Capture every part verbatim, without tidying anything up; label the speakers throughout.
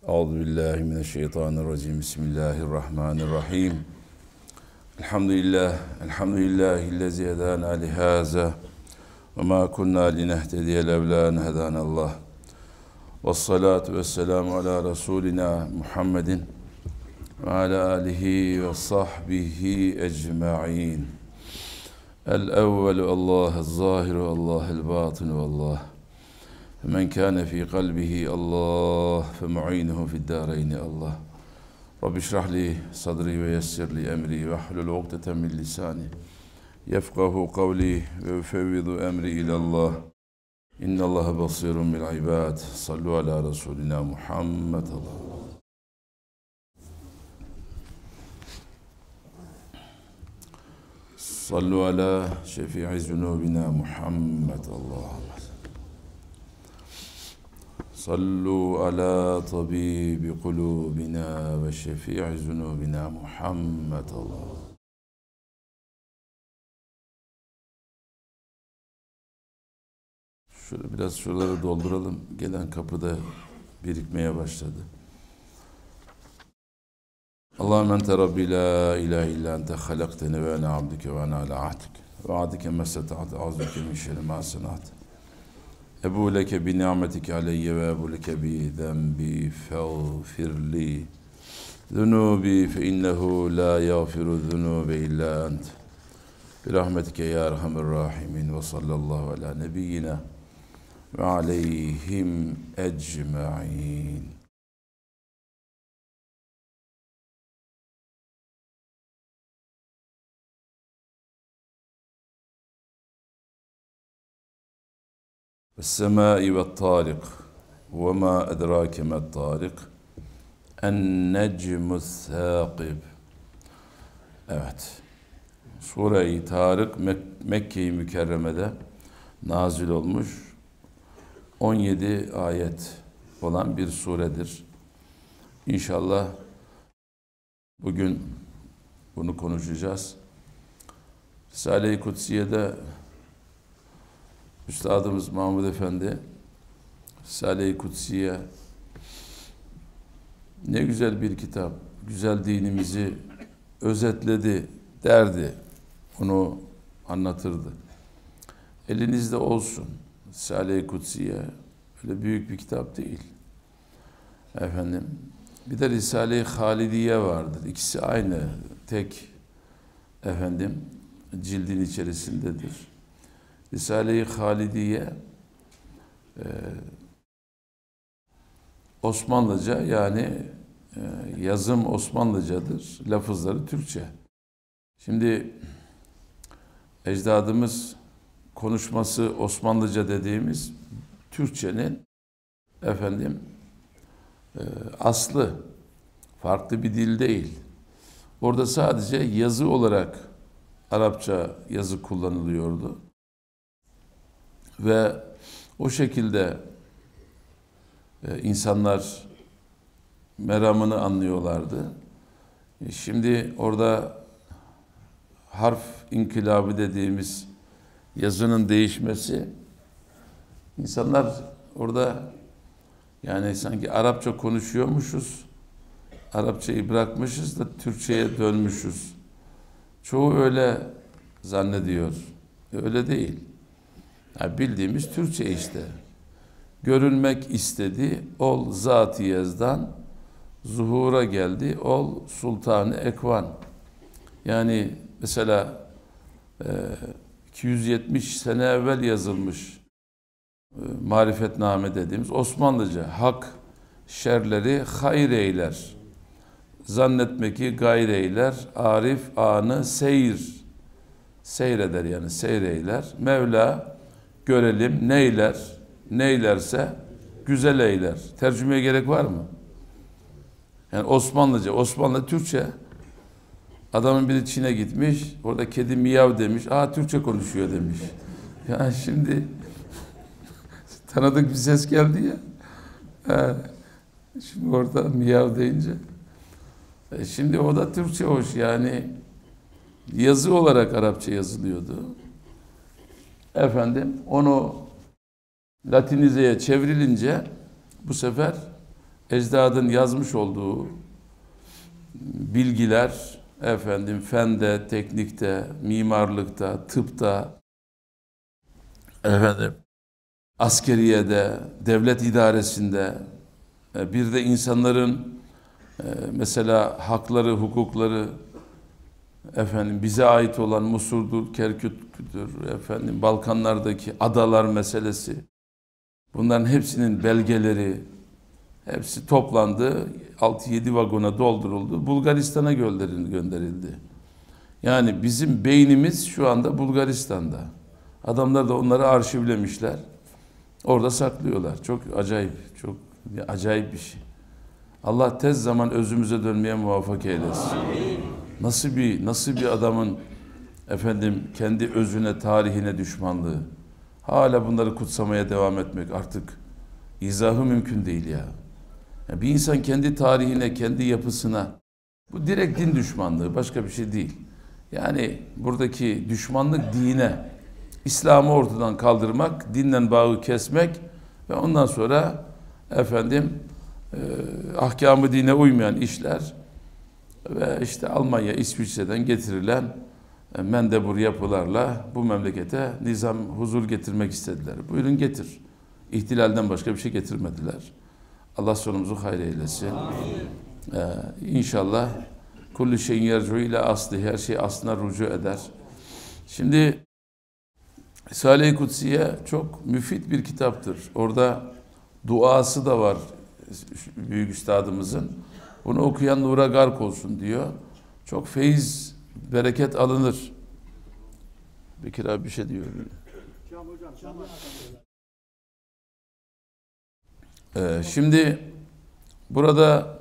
Speaker 1: Euzu billahi mineşşeytanirracim. Bismillahirrahmanirrahim. Elhamdülillah, elhamdülillahi'llezî hedâna lihâzâ ve mâ kunnâ linehtediye levlâ en hedânallah. Vessalâtu vesselamu alâ Resûlinâ Muhammedin ve alâ âlihi ve sahbihi ecma'in. El-evvelu Allah'ı zâhiru Allah'el bâtinu Allah. Men kâne fî kalbihi Allah fe mu'inuhu fi'd-dâreyni Allah. Rabbi şrah li sadri ve yessir li emri ve hlul ukdeten min lisani yefkahu kavli ve ufevvidu emri ilallah. İnnallâhe basîrun bil ibâd. Sallu ala Resulina Muhammed. Sallu ala şefî'i zunûbina Muhammed. Allahümme sallu ala tabibi kulubina ve şefî'i zunubina Muhammed. Allah. Şöyle biraz şuraları dolduralım. Gelen kapıda birikmeye başladı. Allahümme ente Rabbi la ilahe illa ente halakteni ve ene abdike ve ene ala ahdik ve adike meseta'at azduke min şerri ma senat. Ebu leke bi ni'metike aleyye ve ebu leke bi zenbi feğfirli zunubi fe innehu la yağfiru zunube illa ent bi rahmetike ya erhamer rahimin ve sallallahu ala nebiyyina ve aleyhim ecma'in. وَالسَّمَاءِ وَالطَّارِقِ وَمَا أَدْرَاكَ مَا الطَّارِقِ النَّجْمُ الثَّاقِبِ. Evet. Sure-i Tarık Mek Mekke-i Mükerreme'de nazil olmuş on yedi ayet olan bir suredir. İnşallah bugün bunu konuşacağız. Risale-i Kutsiye'de Üstadımız Mahmud Efendi Risale-i Kutsiye ne güzel bir kitap, güzel dinimizi özetledi derdi, onu anlatırdı. Elinizde olsun Risale-i Kutsiye, öyle büyük bir kitap değil. Efendim, bir de Risale-i Halidiye vardır. İkisi aynı, tek efendim cildin içerisindedir. Risale-i Halidiye e, Osmanlıca, yani e, yazım Osmanlıcadır, lafızları Türkçe. Şimdi ecdadımız konuşması Osmanlıca dediğimiz Türkçenin efendim e, aslı, farklı bir dil değil. Orada sadece yazı olarak Arapça yazı kullanılıyordu. Ve o şekilde e, insanlar meramını anlıyorlardı. E, şimdi orada harf inkılabı dediğimiz yazının değişmesi, insanlar orada yani sanki Arapça konuşuyormuşuz, Arapçayı bırakmışız da Türkçe'ye dönmüşüz. Çoğu öyle zannediyor. Öyle değil. Yani bildiğimiz Türkçe işte. Görünmek istedi, ol zat-ı yezdan, zuhura geldi, ol sultan-ı ekvan. Yani mesela e, iki yüz yetmiş sene evvel yazılmış e, marifetname dediğimiz Osmanlıca, hak şerleri hayır eyler, zannetme ki gayr eyler, arif anı seyir, seyreder yani seyreyler, Mevla görelim neyler, neylerse güzel eyler. Tercümeye gerek var mı? Yani Osmanlıca, Osmanlı Türkçe. Adamın biri Çin'e gitmiş, orada kedi miyav demiş, aa Türkçe konuşuyor demiş. Yani şimdi tanıdık bir ses geldi ya. He, şimdi orada miyav deyince. E şimdi o da Türkçe hoş, yani yazı olarak Arapça yazılıyordu. Efendim onu Latinizeye çevrilince bu sefer ecdadın yazmış olduğu bilgiler, efendim fende, teknikte, mimarlıkta, tıpta, efendim askeriyede, devlet idaresinde, bir de insanların mesela hakları, hukukları, efendim bize ait olan Musul'dur, Kerkük'tür, efendim Balkanlardaki adalar meselesi, bunların hepsinin belgeleri, hepsi toplandı, altı yedi vagona dolduruldu, Bulgaristan'a gönderildi. Yani bizim beynimiz şu anda Bulgaristan'da. Adamlar da onları arşivlemişler. Orada saklıyorlar. Çok acayip, çok acayip bir şey. Allah tez zaman özümüze dönmeye muvaffak eylesin. Nasıl bir nasıl bir adamın efendim kendi özüne, tarihine düşmanlığı. Hala bunları kutsamaya devam etmek artık izahı mümkün değil ya. Yani bir insan kendi tarihine, kendi yapısına, bu direkt din düşmanlığı, başka bir şey değil. Yani buradaki düşmanlık dine, İslam'ı ortadan kaldırmak, dinle bağı kesmek ve ondan sonra efendim e, ahkamı dine uymayan işler ve işte Almanya, İsviçre'den getirilen e, mendebur yapılarla bu memlekete nizam, huzur getirmek istediler. Buyurun getir. İhtilalden başka bir şey getirmediler. Allah sonumuzu hayır eylesin. Ee, İnşallah kullu şeyin yercu ile aslı, her şey aslına rücu eder. Şimdi Risale-i Kutsiye çok müfit bir kitaptır. Orada duası da var büyük üstadımızın. Bunu okuyan nura gark olsun diyor. Çok feyiz, bereket alınır. Bekir abi bir şey diyor. Ee, şimdi burada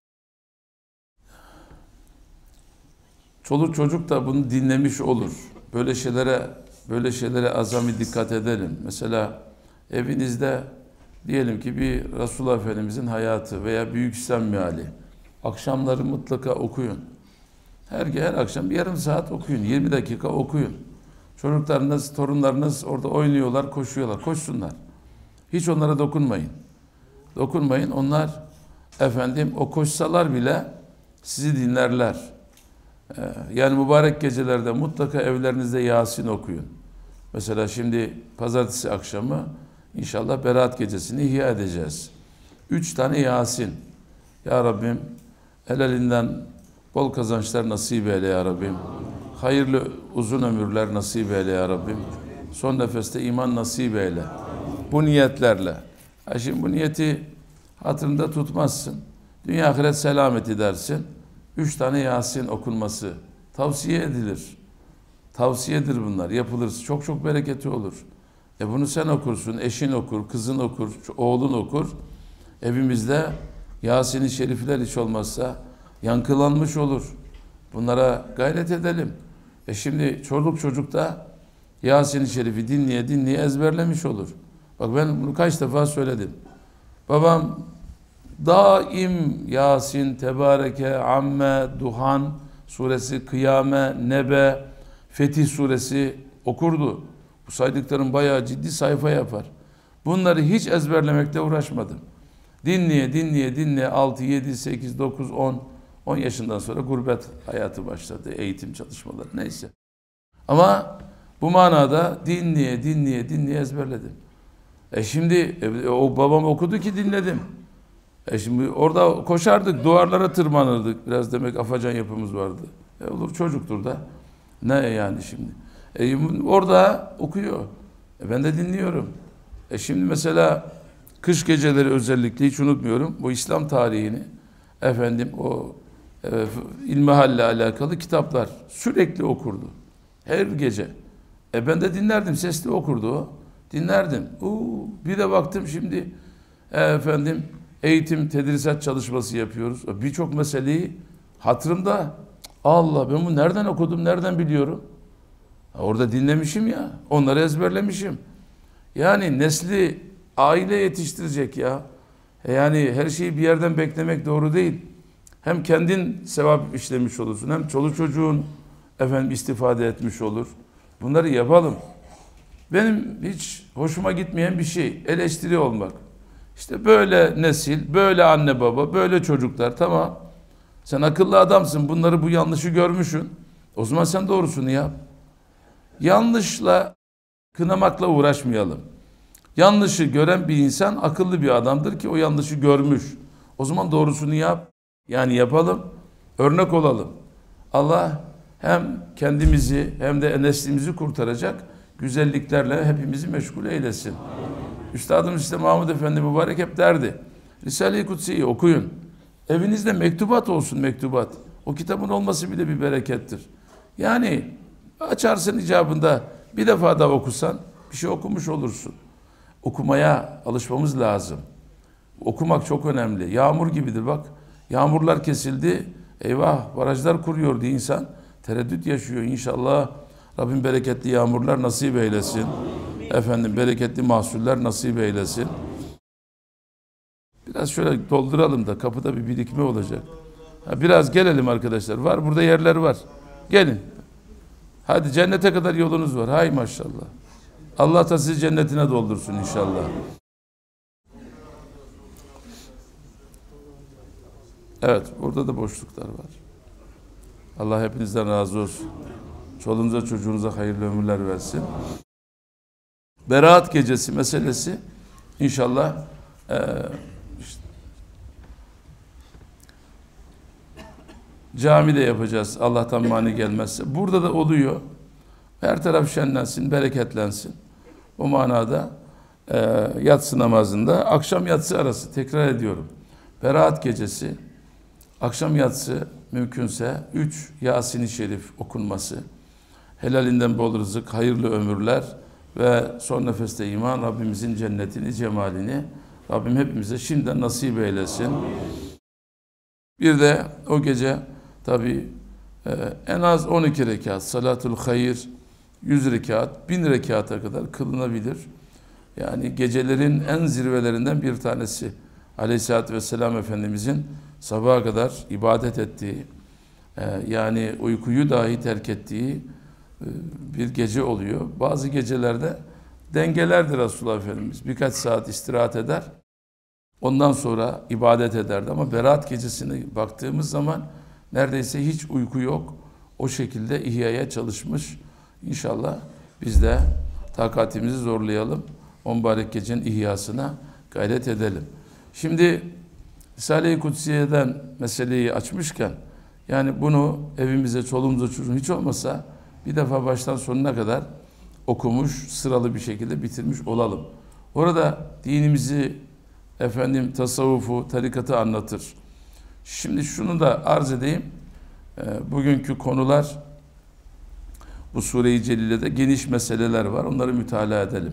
Speaker 1: çoluk çocuk da bunu dinlemiş olur. Böyle şeylere böyle şeylere azami dikkat edelim. Mesela evinizde diyelim ki bir Resulullah Efendimizin hayatı veya Büyük İslam meali. Akşamları mutlaka okuyun. Her her akşam bir yarım saat okuyun. yirmi dakika okuyun. Çocuklarınız, torunlarınız orada oynuyorlar, koşuyorlar. Koşsunlar. Hiç onlara dokunmayın. Dokunmayın. Onlar efendim o koşsalar bile sizi dinlerler. Ee, yani mübarek gecelerde mutlaka evlerinizde Yasin okuyun. Mesela şimdi pazartesi akşamı inşallah Berat gecesini ihya edeceğiz. Üç tane Yasin. Ya Rabbim helalinden bol kazançlar nasip eyle ya Rabbim. Hayırlı uzun ömürler nasip eyle ya Rabbim. Son nefeste iman nasip eyle. Bu niyetlerle. Ha şimdi bu niyeti hatırında tutmazsın. Dünya ahiret selameti dersin. Üç tane Yasin okunması tavsiye edilir. Tavsiyedir bunlar. Yapılır. Çok çok bereketi olur. E bunu sen okursun, eşin okur, kızın okur, oğlun okur. Evimizde Yasin-i Şerifler hiç olmazsa yankılanmış olur. Bunlara gayret edelim. E şimdi çoluk çocuk da Yasin-i Şerif'i dinleye dinleye ezberlemiş olur. Bak ben bunu kaç defa söyledim. Babam daim Yasin, Tebareke, Amme, Duhan suresi, Kıyame, Nebe, Fetih suresi okurdu. Bu saydıklarım bayağı ciddi sayfa yapar. Bunları hiç ezberlemekle uğraşmadım. Dinleye, dinleye, dinleye altı, yedi, sekiz, dokuz, on, on yaşından sonra gurbet hayatı başladı. Eğitim çalışmaları neyse. Ama bu manada dinleye, dinleye, dinleye ezberledim. E şimdi e, o babam okudu ki dinledim. E şimdi orada koşardık, duvarlara tırmanırdık. Biraz demek afacan yapımız vardı. E olur çocuktur da. Ne yani şimdi? E orada okuyor. E ben de dinliyorum. E şimdi mesela kış geceleri özellikle hiç unutmuyorum. Bu İslam tarihini efendim o e, ilmihalle alakalı kitaplar sürekli okurdu. Her gece. E ben de dinlerdim. Sesli okurdu o. Dinlerdim. Uu, bir de baktım şimdi e, efendim eğitim, tedrisat çalışması yapıyoruz. Birçok meseleyi hatırımda. Allah ben bunu nereden okudum, nereden biliyorum? Orada dinlemişim ya. Onları ezberlemişim. Yani nesli aile yetiştirecek ya. Yani her şeyi bir yerden beklemek doğru değil. Hem kendin sevap işlemiş olursun, hem çoluk çocuğun efendim istifade etmiş olur. Bunları yapalım. Benim hiç hoşuma gitmeyen bir şey eleştiri olmak. İşte böyle nesil, böyle anne baba, böyle çocuklar, tamam. Sen akıllı adamsın, bunları, bu yanlışı görmüşsün. O zaman sen doğrusunu yap. Yanlışla, kınamakla uğraşmayalım. Yanlışı gören bir insan akıllı bir adamdır ki o yanlışı görmüş. O zaman doğrusunu yap. Yani yapalım, örnek olalım. Allah hem kendimizi hem de neslimizi kurtaracak güzelliklerle hepimizi meşgul eylesin. Üstadımız işte Mahmud Efendi mübarek hep derdi. Risale-i Kutsi'yi okuyun. Evinizde mektubat olsun, mektubat. O kitabın olması bile bir berekettir. Yani açarsın icabında bir defa da okusan bir şey okumuş olursun. Okumaya alışmamız lazım. Okumak çok önemli. Yağmur gibidir bak. Yağmurlar kesildi. Eyvah, barajlar kuruyor diye insan tereddüt yaşıyor. İnşallah Rabbim bereketli yağmurlar nasip eylesin. Efendim bereketli mahsuller nasip eylesin. Biraz şöyle dolduralım da kapıda bir birikme olacak. Ha, biraz gelelim arkadaşlar. Var burada yerler var. Gelin. Hadi cennete kadar yolunuz var. Hay maşallah. Allah da sizi cennetine doldursun inşallah. Evet, burada da boşluklar var. Allah hepinizden razı olsun. Çoluğunuza çocuğunuza hayırlı ömürler versin. Berat gecesi meselesi inşallah e, işte, camide yapacağız. Allah'tan mani gelmezse. Burada da oluyor. Her taraf şenlensin, bereketlensin. O manada e, yatsı namazında, akşam yatsı arası, tekrar ediyorum. Berat gecesi, akşam yatsı mümkünse üç Yasin-i Şerif okunması, helalinden bol rızık, hayırlı ömürler ve son nefeste iman, Rabbimizin cennetini, cemalini Rabbim hepimize şimdiden nasip eylesin. Bir de o gece tabi e, en az on iki rekat, salatul hayır, yüz rekat, bin rekata kadar kılınabilir. Yani gecelerin en zirvelerinden bir tanesi. Aleyhisselatü Vesselam Efendimizin sabaha kadar ibadet ettiği, e, yani uykuyu dahi terk ettiği e, bir gece oluyor. Bazı gecelerde dengelerdi Resulullah Efendimiz. Birkaç saat istirahat eder. Ondan sonra ibadet ederdi. Ama Berat gecesine baktığımız zaman neredeyse hiç uyku yok. O şekilde ihyaya çalışmış. İnşallah biz de takatimizi zorlayalım. O mübarek gecenin ihyasına gayret edelim. Şimdi Risale-i Kutsiye'den meseleyi açmışken, yani bunu evimize, çoluğumuza, çocuğumuza hiç olmasa bir defa baştan sonuna kadar okumuş, sıralı bir şekilde bitirmiş olalım. Orada dinimizi, efendim tasavvufu, tarikatı anlatır. Şimdi şunu da arz edeyim. E, bugünkü konular, bu Sure-i Celile'de geniş meseleler var. Onları mütalaa edelim.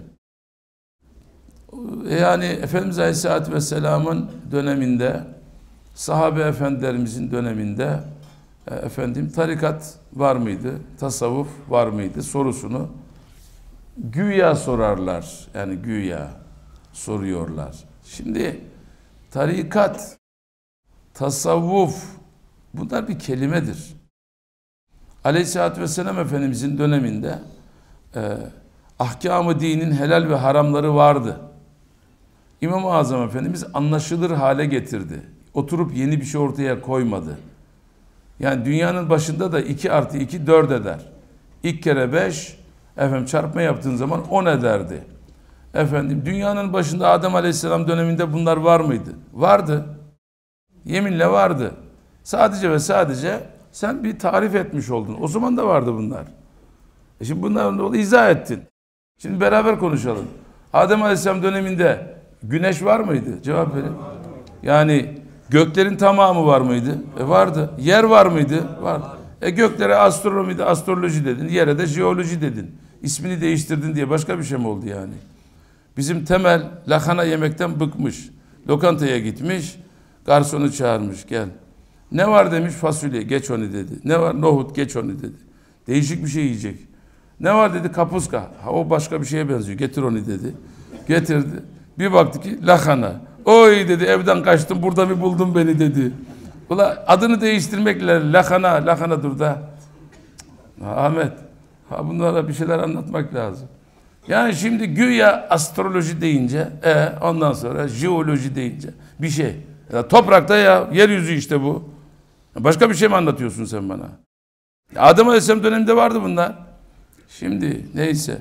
Speaker 1: Yani Efendimiz Aleyhisselatü Vesselam'ın döneminde, sahabe efendilerimizin döneminde e, efendim tarikat var mıydı? Tasavvuf var mıydı? Sorusunu güya sorarlar. Yani güya soruyorlar. Şimdi tarikat, tasavvuf bunlar bir kelimedir. Aleyhisselatü Vesselam Efendimizin döneminde e, ahkam-ı dinin helal ve haramları vardı. İmam-ı Azam Efendimiz anlaşılır hale getirdi. Oturup yeni bir şey ortaya koymadı. Yani dünyanın başında da iki artı iki dört eder. İlk kere beş, efendim çarpma yaptığın zaman on ederdi. Efendim dünyanın başında Adem Aleyhisselam döneminde bunlar var mıydı? Vardı. Yeminle vardı. Sadece ve sadece sen bir tarif etmiş oldun. O zaman da vardı bunlar. E şimdi bunların dolayı izah ettin. Şimdi beraber konuşalım. Adem Aleyhisselam döneminde güneş var mıydı? Cevap verin. Yani göklerin tamamı var mıydı? E vardı. Yer var mıydı? Vardı. E göklere astronomi, astroloji dedin. Yere de jeoloji dedin. İsmini değiştirdin diye başka bir şey mi oldu yani? Bizim Temel lahana yemekten bıkmış. Lokantaya gitmiş. Garsonu çağırmış, gel. Ne var demiş, fasulye, geç onu dedi. Ne var, nohut, geç onu dedi. Değişik bir şey yiyecek. Ne var dedi, kapuska. Ha, o başka bir şeye benziyor, getir onu dedi. Getirdi. Bir baktı ki lahana. Oy dedi, evden kaçtım, burada bir buldun beni dedi. Ula adını değiştirmekle lahana, lahana dur da. Ha, Ahmet, ha bunlara bir şeyler anlatmak lazım. Yani şimdi güya astroloji deyince, e, ondan sonra jeoloji deyince bir şey. Ya toprakta ya, yeryüzü işte bu. Başka bir şey mi anlatıyorsun sen bana? Adem Aleyhisselam döneminde vardı bunlar. Şimdi neyse.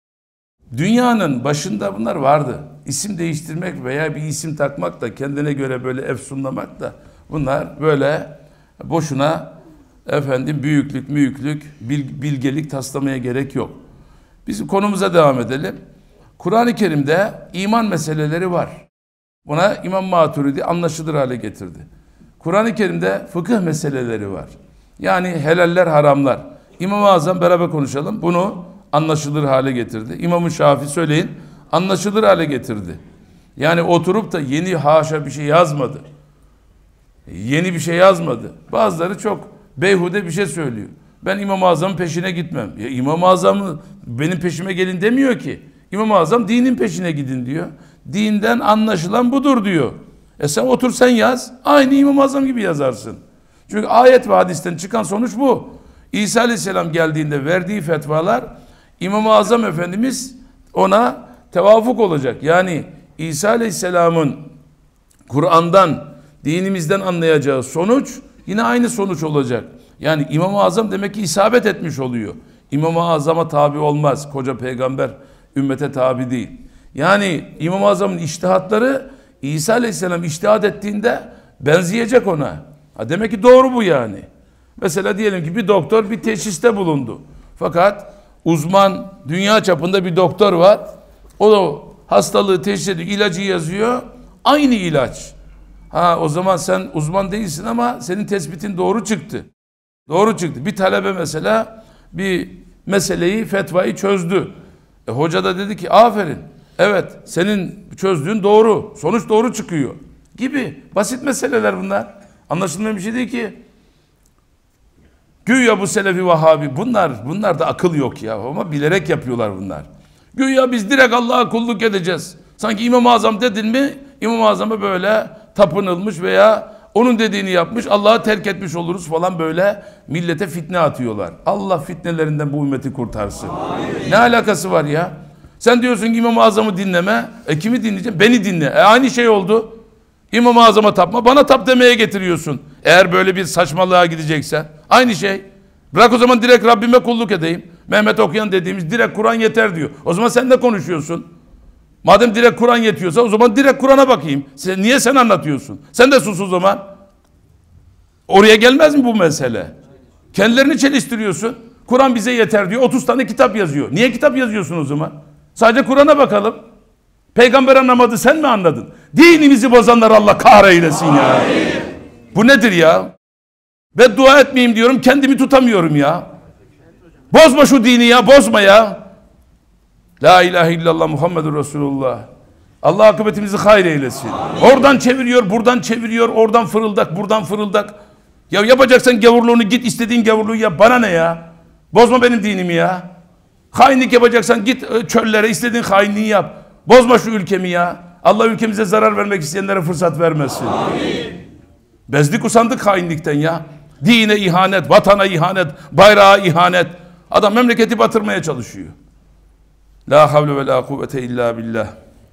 Speaker 1: Dünyanın başında bunlar vardı. İsim değiştirmek veya bir isim takmak da kendine göre böyle efsunlamak da bunlar böyle boşuna efendim büyüklük, müyüklük, bilgelik taslamaya gerek yok. Biz konumuza devam edelim. Kur'an-ı Kerim'de iman meseleleri var. Buna İmam Maturidi anlaşılır hale getirdi. Kur'an-ı Kerim'de fıkıh meseleleri var. Yani helaller, haramlar. İmam-ı Azam beraber konuşalım. Bunu anlaşılır hale getirdi. İmam-ı Şafii söyleyin, anlaşılır hale getirdi. Yani oturup da yeni haşa bir şey yazmadı. Yeni bir şey yazmadı. Bazıları çok beyhude bir şey söylüyor. Ben İmam-ı Azam'ın peşine gitmem. Ya İmam-ı Azam'ı benim peşime gelin demiyor ki. İmam-ı Azam dinin peşine gidin diyor. Dinden anlaşılan budur diyor. E sen otur sen yaz. Aynı İmam-ı Azam gibi yazarsın. Çünkü ayet ve hadisten çıkan sonuç bu. İsa Aleyhisselam geldiğinde verdiği fetvalar İmam-ı Azam Efendimiz ona tevafuk olacak. Yani İsa Aleyhisselam'ın Kur'an'dan, dinimizden anlayacağı sonuç yine aynı sonuç olacak. Yani İmam-ı Azam demek ki isabet etmiş oluyor. İmam-ı Azam'a tabi olmaz. Koca peygamber ümmete tabi değil. Yani İmam-ı Azam'ın içtihatları İsa Aleyhisselam içtihat ettiğinde benzeyecek ona. Ha demek ki doğru bu yani. Mesela diyelim ki bir doktor bir teşhiste bulundu. Fakat uzman, dünya çapında bir doktor var. O da hastalığı teşhis ediyor, ilacı yazıyor. Aynı ilaç. Ha o zaman sen uzman değilsin ama senin tespitin doğru çıktı. Doğru çıktı. Bir talebe mesela bir meseleyi, fetvayı çözdü. E, hoca da dedi ki aferin. Evet senin çözdüğün doğru. Sonuç doğru çıkıyor. Gibi. Basit meseleler bunlar. Anlaşılmayan bir şey değil ki. Güya bu Selefi Vahhabi. Bunlar, bunlar da akıl yok ya. Ama bilerek yapıyorlar bunlar. Güya biz direkt Allah'a kulluk edeceğiz. Sanki İmam-ı Azam dedin mi İmam-ı Azam'a böyle tapınılmış veya onun dediğini yapmış, Allah'ı terk etmiş oluruz falan böyle millete fitne atıyorlar. Allah fitnelerinden bu ümmeti kurtarsın. Amin. Ne alakası var ya? Sen diyorsun ki İmam-ı Azam'ı dinleme. E kimi dinleyeceğim? Beni dinle. E aynı şey oldu. İmam-ı Azam'a tapma, bana tap demeye getiriyorsun. Eğer böyle bir saçmalığa gideceksen. Aynı şey. Bırak o zaman direkt Rabbime kulluk edeyim. Mehmet Okuyan dediğimiz direkt Kur'an yeter diyor. O zaman sen de konuşuyorsun. Madem direkt Kur'an yetiyorsa o zaman direkt Kur'an'a bakayım. Sen, niye sen anlatıyorsun? Sen de sus o zaman. Oraya gelmez mi bu mesele? Kendilerini çeliştiriyorsun. Kur'an bize yeter diyor. otuz tane kitap yazıyor. Niye kitap yazıyorsun o zaman? Sadece Kur'an'a bakalım. Peygamber anlamadı, sen mi anladın? Dinimizi bozanlar Allah kahreylesin ya. Amin. Bu nedir ya? Ben dua etmeyeyim diyorum, kendimi tutamıyorum ya. Bozma şu dini ya, bozma ya. La ilahe illallah Muhammedur Resulullah. Allah akıbetimizi hayır eylesin. Amin. Oradan çeviriyor, buradan çeviriyor, oradan fırıldak, buradan fırıldak. Ya yapacaksan gavurluğunu git, istediğin gavurluğu yap. Bana ne ya? Bozma benim dinimi ya. Hainlik yapacaksan git çöllere, istediğin hainliği yap. Bozma şu ülkemi ya. Allah ülkemize zarar vermek isteyenlere fırsat vermesin. Amin. Bezdik usandık hainlikten ya. Dine ihanet, vatana ihanet, bayrağa ihanet. Adam memleketi batırmaya çalışıyor. La havle ve la kuvvete illa billah.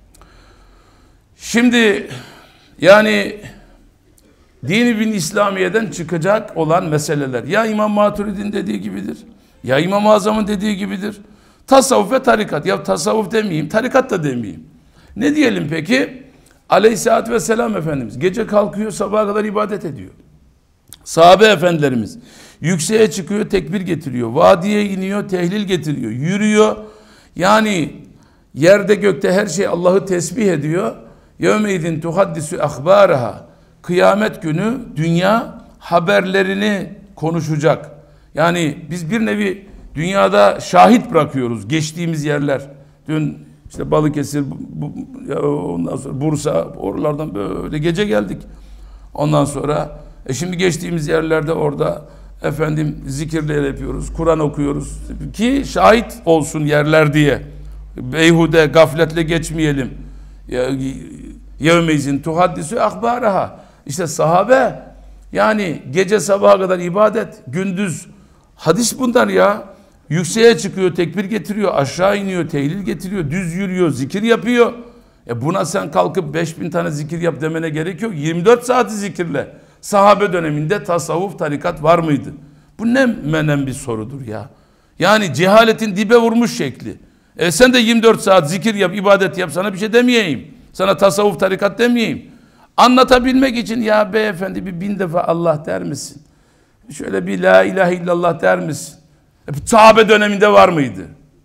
Speaker 1: Şimdi yani dini bin İslamiye'den çıkacak olan meseleler ya İmam Maturidi'nin dediği gibidir ya İmam-ı Azam'ın dediği gibidir. Tasavvuf ve tarikat. Ya tasavvuf demeyeyim, tarikat da demeyeyim. Ne diyelim peki? Aleyhisselatü Vesselam Efendimiz gece kalkıyor, sabaha kadar ibadet ediyor. Sahabe efendilerimiz yükseğe çıkıyor, tekbir getiriyor. Vadiye iniyor, tehlil getiriyor. Yürüyor. Yani yerde gökte her şey Allah'ı tesbih ediyor. Yevmeydin tuhaddisu ahbaraha. Kıyamet günü dünya haberlerini konuşacak. Yani biz bir nevi dünyada şahit bırakıyoruz geçtiğimiz yerler. Dün işte Balıkesir, bu, ya ondan sonra Bursa, oralardan böyle gece geldik. Ondan sonra e şimdi geçtiğimiz yerlerde orada efendim zikirler yapıyoruz, Kur'an okuyoruz ki şahit olsun yerler diye. Beyhude, gafletle geçmeyelim. Yevmeyzin tuhaddisu ahbaraha. İşte sahabe yani gece sabaha kadar ibadet, gündüz hadis bunlar ya. Yükseğe çıkıyor, tekbir getiriyor, aşağı iniyor, tehlil getiriyor, düz yürüyor, zikir yapıyor. E buna sen kalkıp beş bin tane zikir yap demene gerek yok. yirmi dört saati zikirle. Sahabe döneminde tasavvuf, tarikat var mıydı? Bu ne menen bir sorudur ya. Yani cehaletin dibe vurmuş şekli. E sen de yirmi dört saat zikir yap, ibadet yap, sana bir şey demeyeyim. Sana tasavvuf, tarikat demeyeyim. Anlatabilmek için ya beyefendi bir bin defa Allah der misin? Şöyle bir la ilahe illallah der misin? E, sahabe döneminde var mıydı?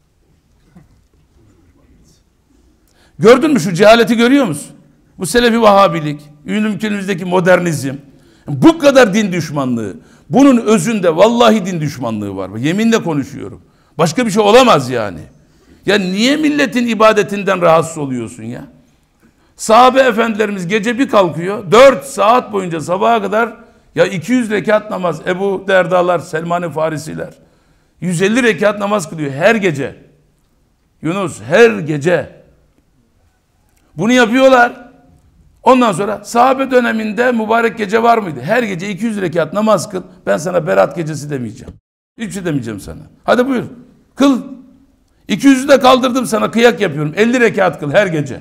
Speaker 1: Gördün mü şu cehaleti, görüyor musun? Bu Selefi Vahabilik, ülkemizdeki modernizm, bu kadar din düşmanlığı, bunun özünde vallahi din düşmanlığı var. Yeminle konuşuyorum. Başka bir şey olamaz yani. Ya niye milletin ibadetinden rahatsız oluyorsun ya? Sahabe efendilerimiz gece bir kalkıyor, dört saat boyunca sabaha kadar ya iki yüz rekat namaz, Ebu Derdalar, Selman-ı Farisiler, yüz elli rekat namaz kılıyor her gece. Yunus, her gece. Bunu yapıyorlar. Ondan sonra sahabe döneminde mübarek gece var mıydı? Her gece iki yüz rekat namaz kıl. Ben sana berat gecesi demeyeceğim. Hiçbir şey demeyeceğim sana. Hadi buyur. Kıl. iki yüzü de kaldırdım sana, kıyak yapıyorum. elli rekat kıl her gece.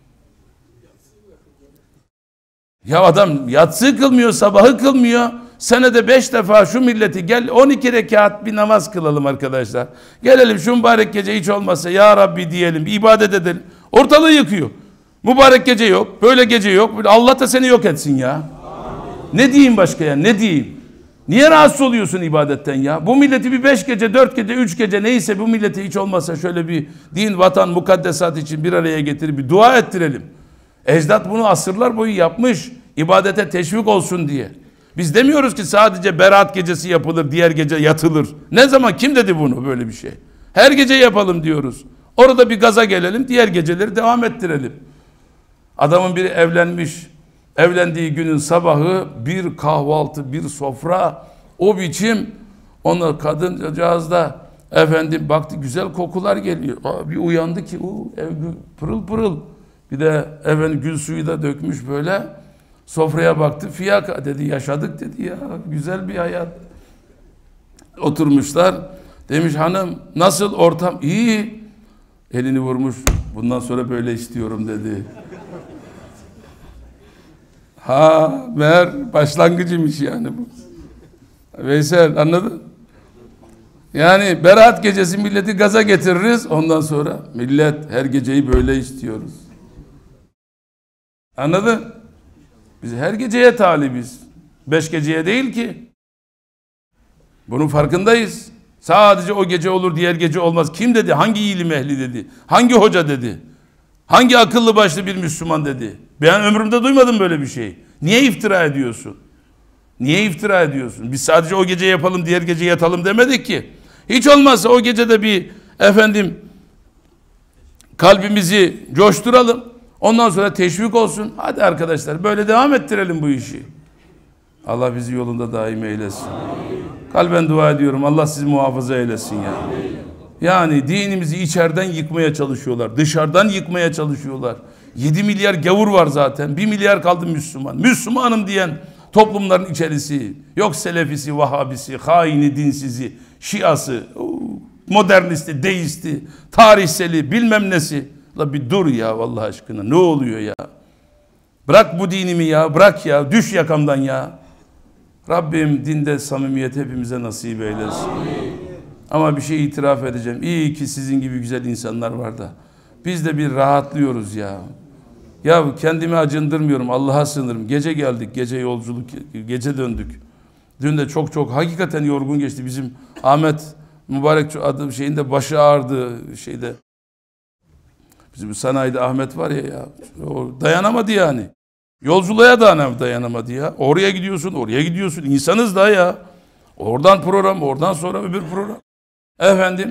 Speaker 1: Ya adam yatsı kılmıyor, sabahı kılmıyor. Senede beş defa şu milleti gel on iki rekat bir namaz kılalım arkadaşlar. Gelelim şu mübarek gece hiç olmazsa ya Rabbi diyelim, bir ibadet edelim. Ortalığı yıkıyor. Mübarek gece yok, böyle gece yok. Allah da seni yok etsin ya. Amin. Ne diyeyim başka ya, ne diyeyim? Niye rahatsız oluyorsun ibadetten ya? Bu milleti bir beş gece, dört gece, üç gece neyse bu milleti hiç olmazsa şöyle bir din, vatan, mukaddesat için bir araya getirip bir dua ettirelim. Ecdat bunu asırlar boyu yapmış. İbadete teşvik olsun diye. Biz demiyoruz ki sadece berat gecesi yapılır, diğer gece yatılır. Ne zaman, kim dedi bunu, böyle bir şey? Her gece yapalım diyoruz. Orada bir gaza gelelim, diğer geceleri devam ettirelim. Adamın biri evlenmiş. Evlendiği günün sabahı bir kahvaltı, bir sofra, o biçim. Ona kadıncağız da efendim baktı, güzel kokular geliyor. Aa, bir uyandı ki o ev pırıl pırıl. Bir de efendim gül suyu da dökmüş böyle. Sofraya baktı, fiyaka dedi, yaşadık dedi ya, güzel bir hayat. Oturmuşlar. Demiş hanım nasıl ortam? İyi. Elini vurmuş. Bundan sonra böyle istiyorum dedi. Ha meğer başlangıcıymış yani bu. Veysel, anladın? Yani berat gecesi milleti gaza getiririz. Ondan sonra millet her geceyi böyle istiyoruz. Anladın? Biz her geceye talibiz. Beş geceye değil ki. Bunun farkındayız. Sadece o gece olur, diğer gece olmaz. Kim dedi? Hangi ilim ehli dedi? Hangi hoca dedi? Hangi akıllı başlı bir Müslüman dedi? Ben ömrümde duymadım böyle bir şey. Niye iftira ediyorsun? Niye iftira ediyorsun? Biz sadece o gece yapalım, diğer gece yatalım demedik ki. Hiç olmazsa o gecede bir efendim kalbimizi coşturalım. Ondan sonra teşvik olsun. Hadi arkadaşlar böyle devam ettirelim bu işi. Allah bizi yolunda daim eylesin. Amin. Kalben dua ediyorum. Allah sizi muhafaza eylesin ya. Amin. Yani dinimizi içeriden yıkmaya çalışıyorlar. Dışarıdan yıkmaya çalışıyorlar. yedi milyar gavur var zaten. bir milyar kaldı Müslüman. Müslümanım diyen toplumların içerisi. Yok selefisi, vahhabisi, haini, dinsizi, şiası, modernisti, deisti, tarihseli, bilmem nesi. La bir dur ya vallahi aşkına. Ne oluyor ya? Bırak bu dinimi ya. Bırak ya. Düş yakamdan ya. Rabbim dinde samimiyet hepimize nasip eylesin. Amin. Ama bir şey itiraf edeceğim. İyi ki sizin gibi güzel insanlar var da. Biz de bir rahatlıyoruz ya. Ya kendimi acındırmıyorum. Allah'a sığınırım. Gece geldik. Gece yolculuk. Gece döndük. Dün de çok çok hakikaten yorgun geçti. Bizim Ahmet mübarek adı şeyinde başı ağrıdı şeyde. Bizim sanayide Ahmet var ya ya. O dayanamadı yani. Yolculuğa da dayanamadı ya. Oraya gidiyorsun, oraya gidiyorsun. İnsanız da ya. Oradan program, oradan sonra öbür program. Efendim.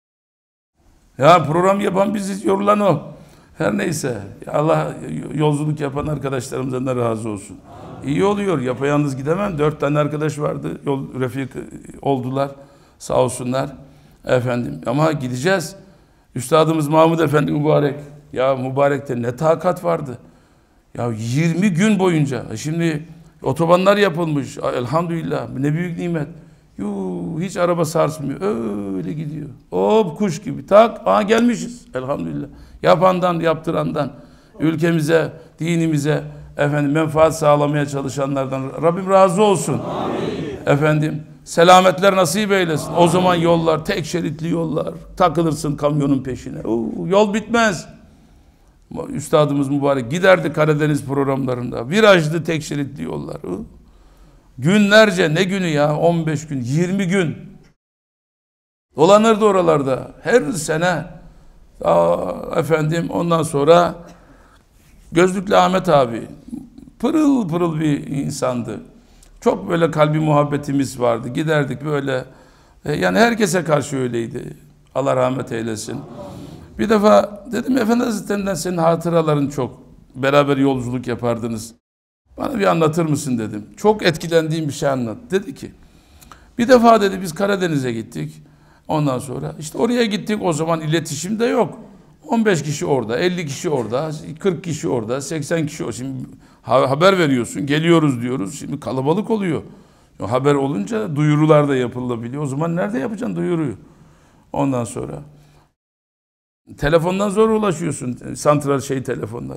Speaker 1: Ya program yapan biziz, yorulan o. Her neyse. Allah yolculuk yapan arkadaşlarımızdan da razı olsun. İyi oluyor. Yapayalnız gidemem. Dört tane arkadaş vardı. Yol refik oldular. Sağ olsunlar. Efendim. Ama gideceğiz. Üstadımız Mahmud Efendi mübarek. Ya mübarekte ne takat vardı. Ya yirmi gün boyunca. Şimdi otobanlar yapılmış. Elhamdülillah. Ne büyük nimet. Yuh, hiç araba sarsmıyor. Öyle gidiyor. Hop kuş gibi. Tak. Aha gelmişiz. Elhamdülillah. Yapandan, yaptırandan, ülkemize, dinimize efendim menfaat sağlamaya çalışanlardan Rabbim razı olsun. Amin. Efendim selametler nasip eylesin. O zaman yollar, tek şeritli yollar. Takılırsın kamyonun peşine. Oo, yol bitmez. Üstadımız mübarek giderdi Karadeniz programlarında. Virajlı tek şeritli yollar. Oo. Günlerce, ne günü ya? on beş gün, yirmi gün. Dolanırdı oralarda. Her sene. Aa, efendim ondan sonra Gözlüklü Ahmet abi pırıl pırıl bir insandı. Çok böyle kalbi muhabbetimiz vardı. Giderdik böyle. E, yani herkese karşı öyleydi. Allah rahmet eylesin. Bir defa dedim Efendi Hazretlerinden senin hatıraların çok. Beraber yolculuk yapardınız. Bana bir anlatır mısın dedim. Çok etkilendiğim bir şey anlat. Dedi ki bir defa dedi biz Karadeniz'e gittik. Ondan sonra işte oraya gittik, o zaman iletişim de yok. on beş kişi orada, elli kişi orada, kırk kişi orada, seksen kişi orada. Şimdi haber veriyorsun, geliyoruz diyoruz. Şimdi kalabalık oluyor. Haber olunca duyurular da yapılabiliyor. O zaman nerede yapacaksın duyuruyu? Ondan sonra telefondan zor ulaşıyorsun, santral şey telefonları.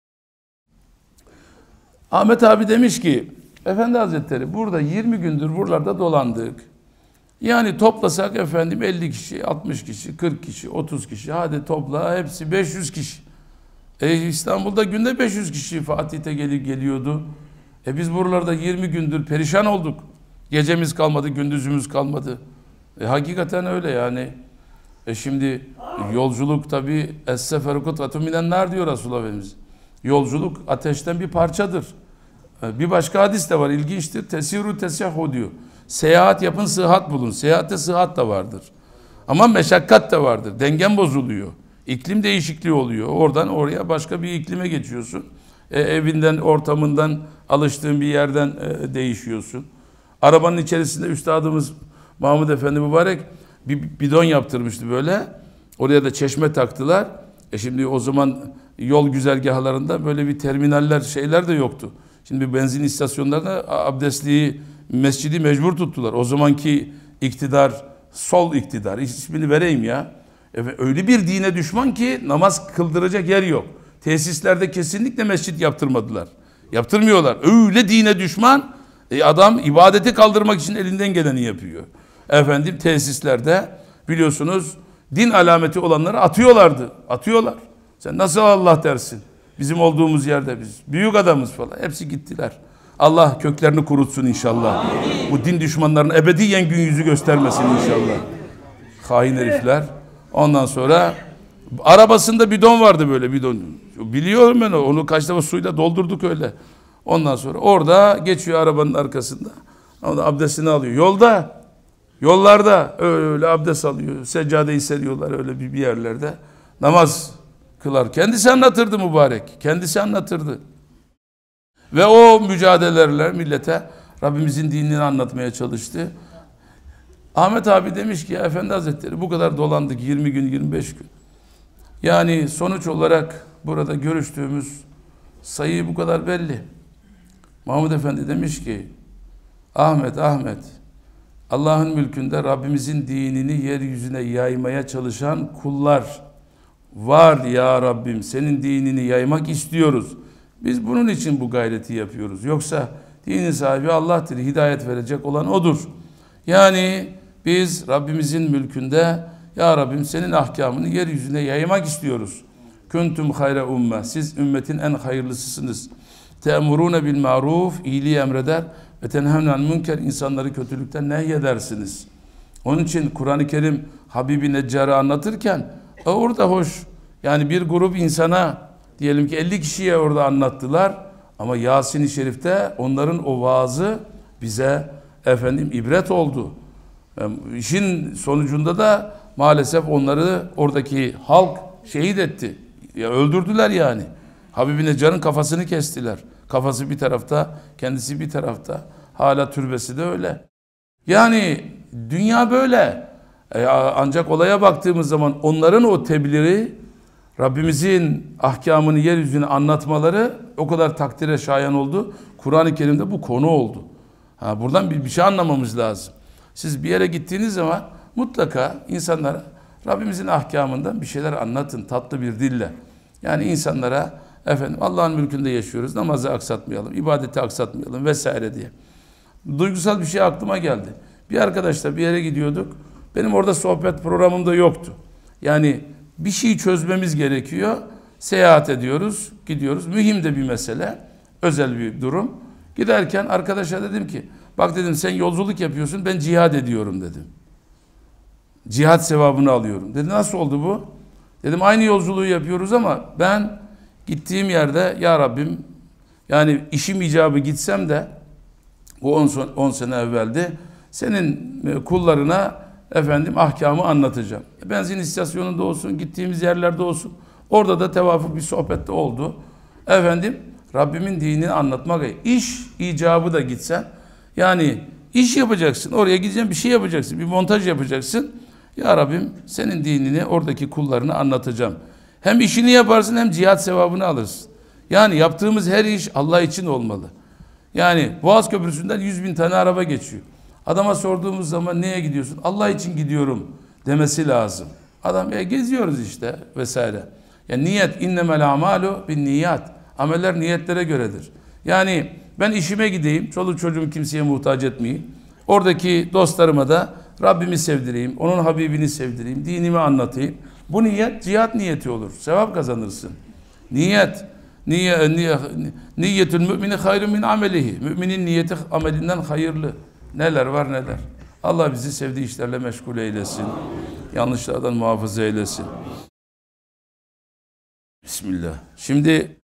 Speaker 1: Ahmet abi demiş ki Efendi Hazretleri burada yirmi gündür buralarda dolandık. Yani toplasak efendim elli kişi, altmış kişi, kırk kişi, otuz kişi, hadi topla hepsi beş yüz kişi. E İstanbul'da günde beş yüz kişi Fatih'te gelip geliyordu. E biz buralarda yirmi gündür perişan olduk. Gecemiz kalmadı, gündüzümüz kalmadı. E hakikaten öyle yani. E şimdi yolculuk tabi es-seferu kut'atun minennar diyor Resulullah Efendimiz. Yolculuk ateşten bir parçadır. E bir başka hadis de var, ilginçtir. Tesiru tesyahu diyor. Seyahat yapın, sıhhat bulun. Seyahatte sıhhat da vardır. Ama meşakkat da vardır. Dengen bozuluyor. İklim değişikliği oluyor. Oradan oraya başka bir iklime geçiyorsun. E, evinden, ortamından, alıştığın bir yerden e, değişiyorsun. Arabanın içerisinde üstadımız Mahmud Efendi mübarek bir bidon yaptırmıştı böyle. Oraya da çeşme taktılar. E şimdi o zaman yol güzergahlarında böyle bir terminaller, şeyler de yoktu. Şimdi benzin istasyonlarında abdestliği, mescidi mecbur tuttular. O zamanki iktidar, sol iktidar, ismini vereyim ya. Evet, öyle bir dine düşman ki namaz kıldıracak yer yok. Tesislerde kesinlikle mescit yaptırmadılar. Yaptırmıyorlar. Öyle dine düşman, e adam ibadeti kaldırmak için elinden geleni yapıyor. Efendim tesislerde biliyorsunuz din alameti olanları atıyorlardı. Atıyorlar. Sen nasıl Allah dersin? Bizim olduğumuz yerde biz. Büyük adamız falan. Hepsi gittiler. Allah köklerini kurutsun inşallah. Amin. Bu din düşmanlarının ebediyen gün yüzü göstermesin inşallah. Hain herifler. Ondan sonra arabasında bidon vardı böyle bidon. Biliyorum ben onu. Onu kaç defa suyla doldurduk öyle. Ondan sonra orada geçiyor arabanın arkasında. Onda abdestini alıyor. Yolda, yollarda öyle abdest alıyor. Seccadeyi seriyorlar öyle bir yerlerde. Namaz kılar. Kendisi anlatırdı mübarek. Kendisi anlatırdı. Ve o mücadelelerle millete Rabbimizin dinini anlatmaya çalıştı. Ahmet abi demiş ki ya Efendi Hazretleri bu kadar dolandık yirmi gün yirmi beş gün. Yani sonuç olarak burada görüştüğümüz sayı bu kadar belli. Mahmud Efendi demiş ki Ahmet Ahmet Allah'ın mülkünde Rabbimizin dinini yeryüzüne yaymaya çalışan kullar var ya Rabbim, senin dinini yaymak istiyoruz. Biz bunun için bu gayreti yapıyoruz. Yoksa dinin sahibi Allah'tır. Hidayet verecek olan O'dur. Yani biz Rabbimizin mülkünde ya Rabbim senin ahkamını yeryüzüne yaymak istiyoruz. Kuntum hayre umme. Siz ümmetin en hayırlısısınız. Te'murune bil maruf. İyiliği emreder ve tenhevnen münker. İnsanları kötülükten nehyedersiniz. Onun için Kur'an-ı Kerim Habibi Neccar'ı anlatırken orada hoş yani bir grup insana diyelim ki elli kişiye orada anlattılar ama Yasin-i Şerif'te onların o vaazı bize efendim ibret oldu. Yani işin sonucunda da maalesef onları oradaki halk şehit etti. Ya öldürdüler yani. Habibi Neccar'ın kafasını kestiler. Kafası bir tarafta, kendisi bir tarafta. Hala türbesi de öyle. Yani dünya böyle. E, ancak olaya baktığımız zaman onların o tebliği, Rabbimizin ahkamını yeryüzüne anlatmaları o kadar takdire şayan oldu. Kur'an-ı Kerim'de bu konu oldu. Ha, buradan bir, bir şey anlamamız lazım. Siz bir yere gittiğiniz zaman mutlaka insanlara Rabbimizin ahkamından bir şeyler anlatın tatlı bir dille. Yani insanlara efendim Allah'ın mülkünde yaşıyoruz, namazı aksatmayalım, ibadeti aksatmayalım vesaire diye. Duygusal bir şey aklıma geldi. Bir arkadaşla bir yere gidiyorduk. Benim orada sohbet programım da yoktu. Yani bir şey çözmemiz gerekiyor. Seyahat ediyoruz, gidiyoruz. Mühim de bir mesele, özel bir durum. Giderken arkadaşa dedim ki, bak dedim sen yolculuk yapıyorsun, ben cihad ediyorum dedim. Cihad sevabını alıyorum. Dedi nasıl oldu bu? Dedim aynı yolculuğu yapıyoruz ama ben gittiğim yerde ya Rabbim yani işim icabı gitsem de bu on sene evveldi senin kullarına efendim ahkamı anlatacağım. Benzin istasyonunda olsun, gittiğimiz yerlerde olsun. Orada da tevafuk bir sohbette oldu. Efendim Rabbimin dinini anlatmak, iş icabı da gitsen yani iş yapacaksın, oraya gideceksin bir şey yapacaksın, bir montaj yapacaksın. Ya Rabbim senin dinini oradaki kullarına anlatacağım. Hem işini yaparsın hem cihat sevabını alırsın. Yani yaptığımız her iş Allah için olmalı. Yani Boğaz Köprüsü'nden yüz bin tane araba geçiyor. Adama sorduğumuz zaman neye gidiyorsun? Allah için gidiyorum demesi lazım. Adam ya geziyoruz işte vesaire. Yani niyet innemel amalu bin niyat. Ameller niyetlere göredir. Yani ben işime gideyim, çoluk çocuğumu kimseye muhtaç etmeyeyim. Oradaki dostlarıma da Rabbimi sevdireyim, onun Habibini sevdireyim, dinimi anlatayım. Bu niyet cihat niyeti olur. Sevap kazanırsın. Niyet, niye, niye, niyetül mümini hayrun min amelihi. Müminin niyeti amelinden hayırlı. Neler var neler. Allah bizi sevdiği işlerle meşgul eylesin. Yanlışlardan muhafaza eylesin. Bismillah. Şimdi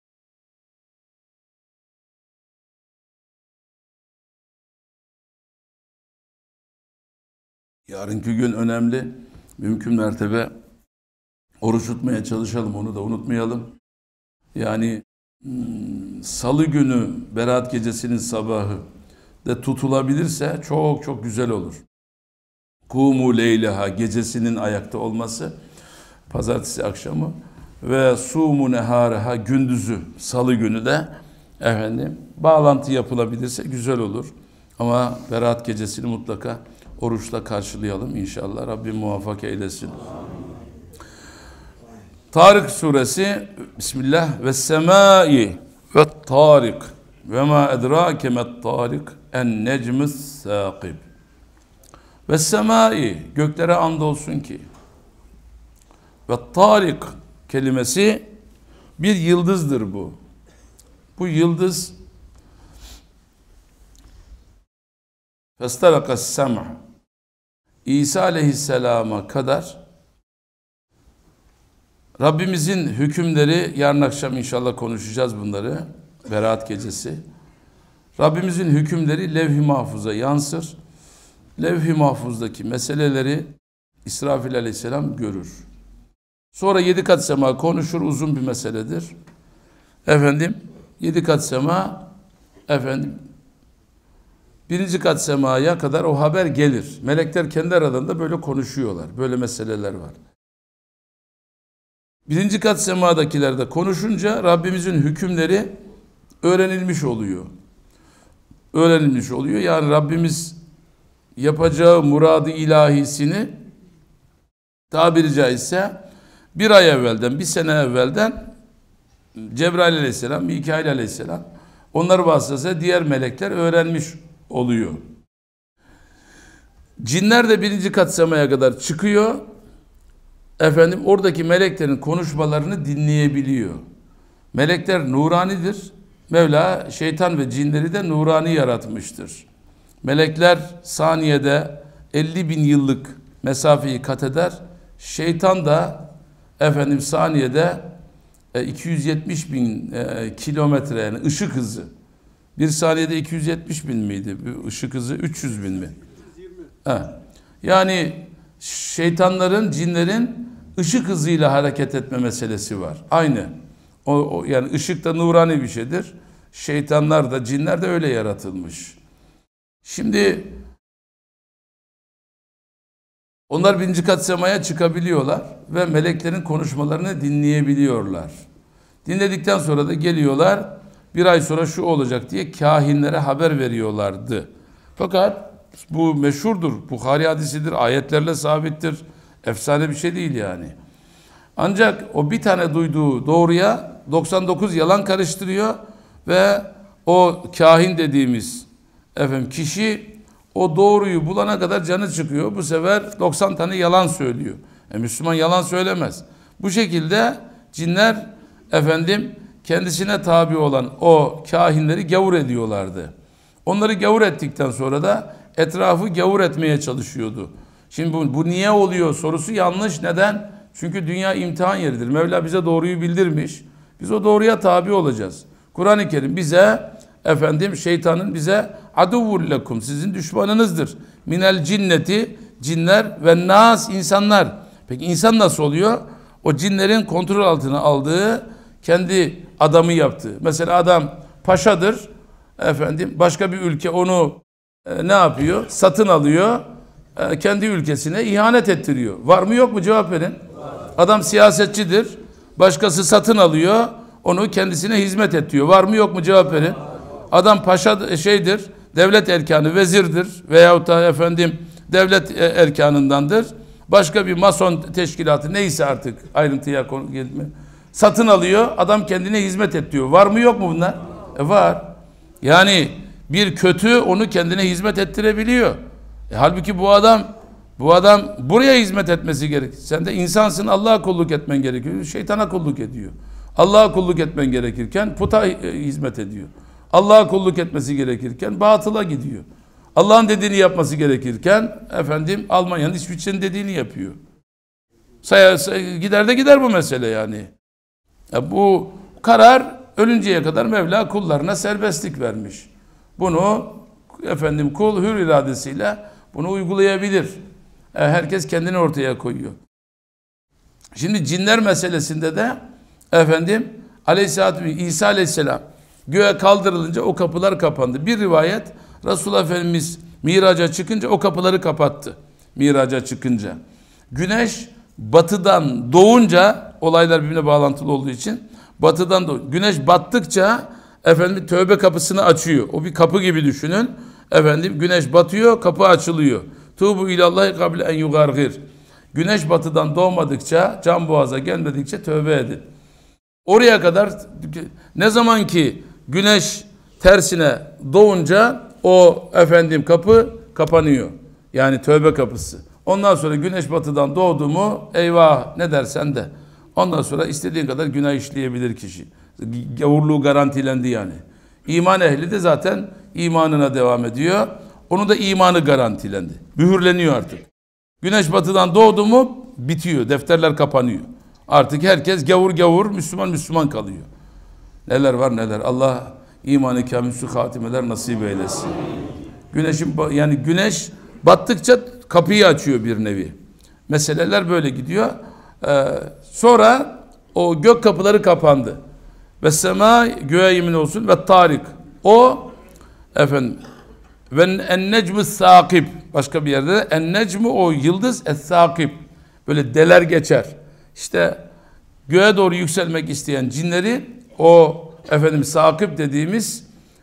Speaker 1: yarınki gün önemli. Mümkün mertebe oruç tutmaya çalışalım. Onu da unutmayalım. Yani salı günü Berat gecesinin sabahı de tutulabilirse çok çok güzel olur. Kumu leyleha gecesinin ayakta olması pazartesi akşamı ve sumu nehareha gündüzü salı günü de efendim bağlantı yapılabilirse güzel olur. Ama Berat gecesini mutlaka oruçla karşılayalım inşallah. Rabbim muvaffak eylesin. Tarık suresi Bismillah ve semai ve tarik ve ma edrake met tarik en necmus saqib ve semai göklere andolsun ki ve tarik kelimesi bir yıldızdır bu. Bu yıldız festarakas sem'a İsa aleyhisselama kadar Rabbimizin hükümleri, yarın akşam inşallah konuşacağız bunları, Berat gecesi. Rabbimizin hükümleri levh-i mahfuza yansır. Levh-i mahfuzdaki meseleleri İsrafil aleyhisselam görür. Sonra yedi kat sema konuşur, uzun bir meseledir. Efendim, yedi kat sema, efendim, birinci kat semaya kadar o haber gelir. Melekler kendi aralarında böyle konuşuyorlar. Böyle meseleler var. Birinci kat semadakilerde konuşunca Rabbimizin hükümleri öğrenilmiş oluyor. Öğrenilmiş oluyor. Yani Rabbimiz yapacağı muradı ilahisini tabiri caizse bir ay evvelden, bir sene evvelden Cebrail aleyhisselam, Mikail aleyhisselam onlar vasıtasıyla diğer melekler öğrenmiş oluyor. Cinler de birinci kat semaya kadar çıkıyor. Efendim oradaki meleklerin konuşmalarını dinleyebiliyor. Melekler nuranidir. Mevla şeytan ve cinleri de nurani yaratmıştır. Melekler saniyede elli bin yıllık mesafeyi kat eder. Şeytan da efendim saniyede iki yüz yetmiş bin kilometre yani ışık hızı. Bir saniyede iki yüz yetmiş bin miydi? Işık hızı üç yüz bin mi? Ha. Yani şeytanların, cinlerin ışık hızıyla hareket etme meselesi var. Aynı. O, o, yani ışık da nurani bir şeydir. Şeytanlar da, cinler de öyle yaratılmış. Şimdi onlar birinci kat semaya çıkabiliyorlar ve meleklerin konuşmalarını dinleyebiliyorlar. Dinledikten sonra da geliyorlar, bir ay sonra şu olacak diye kahinlere haber veriyorlardı. Fakat bu meşhurdur. Bukhari hadisidir, ayetlerle sabittir. Efsane bir şey değil yani. Ancak o bir tane duyduğu doğruya doksan dokuz yalan karıştırıyor ve o kahin dediğimiz efendim kişi o doğruyu bulana kadar canı çıkıyor. Bu sefer doksan tane yalan söylüyor. E, Müslüman yalan söylemez. Bu şekilde cinler efendim kendisine tabi olan o kahinleri gavur ediyorlardı. Onları gavur ettikten sonra da etrafı gavur etmeye çalışıyordu. Şimdi bu, bu niye oluyor sorusu yanlış. Neden? Çünkü dünya imtihan yeridir. Mevla bize doğruyu bildirmiş. Biz o doğruya tabi olacağız. Kur'an-ı Kerim bize efendim şeytanın bize aduvvul lekum, sizin düşmanınızdır. Minel cinneti, cinler ve nas, insanlar. Peki insan nasıl oluyor? O cinlerin kontrol altına aldığı, kendi adamı yaptığı. Mesela adam paşadır. Efendim başka bir ülke onu e, ne yapıyor? Satın alıyor. E, kendi ülkesine ihanet ettiriyor. Var mı yok mu? Cevap verin. Adam siyasetçidir. Başkası satın alıyor. Onu kendisine hizmet ettiriyor. Var mı yok mu? Cevap verin. Adam paşa şeydir. Devlet erkanı, vezirdir. Veyahut da efendim devlet erkanındandır. Başka bir mason teşkilatı neyse artık ayrıntıya konu gelme. Satın alıyor. Adam kendine hizmet ettiriyor. Var mı yok mu bunlar? E var. Yani bir kötü onu kendine hizmet ettirebiliyor. E, halbuki bu adam bu adam buraya hizmet etmesi gerek. Sen de insansın, Allah'a kulluk etmen gerekiyor. Şeytana kulluk ediyor. Allah'a kulluk etmen gerekirken puta hizmet ediyor. Allah'a kulluk etmesi gerekirken batıla gidiyor. Allah'ın dediğini yapması gerekirken efendim Almanya'nın İsviçre'nin dediğini yapıyor. Say, say, gider de gider bu mesele yani. Ya bu karar ölünceye kadar Mevla kullarına serbestlik vermiş. Bunu efendim kul hür iradesiyle bunu uygulayabilir. E, herkes kendini ortaya koyuyor. Şimdi cinler meselesinde de efendim Aleyhisselatü İsa Aleyhisselam göğe kaldırılınca o kapılar kapandı. Bir rivayet Resulullah Efendimiz miraca çıkınca o kapıları kapattı. Miraca çıkınca. Güneş batıdan doğunca, olaylar birbirine bağlantılı olduğu için batıdan doğu. Güneş battıkça efendim tövbe kapısını açıyor. O bir kapı gibi düşünün. Efendim güneş batıyor, kapı açılıyor. Tuğbu ilallahi kable en yugargir. Güneş batıdan doğmadıkça, can boğaza gelmedikçe tövbe edin. Oraya kadar ne zaman ki güneş tersine doğunca o efendim kapı kapanıyor. Yani tövbe kapısı. Ondan sonra güneş batıdan doğdu mu eyvah ne dersen de. Ondan sonra istediğin kadar günah işleyebilir kişi. Gavurluğu garantilendi yani. İman ehli de zaten imanına devam ediyor. Onu da imanı garantilendi. Mühürleniyor artık. Güneş batıdan doğdu mu bitiyor. Defterler kapanıyor. Artık herkes gavur gavur, Müslüman Müslüman kalıyor. Neler var neler. Allah imanı kamil hatimeler nasip eylesin. Güneşin yani güneş battıkça kapıyı açıyor bir nevi. Meseleler böyle gidiyor. Ee, sonra o gök kapıları kapandı. Ve sema göğe yemin olsun ve tarik. O efendim ve en necmü sâkib. Başka bir yerde en necmü o yıldız es-sâkib. Böyle deler geçer. İşte göğe doğru yükselmek isteyen cinleri o efendim sâkib dediğimiz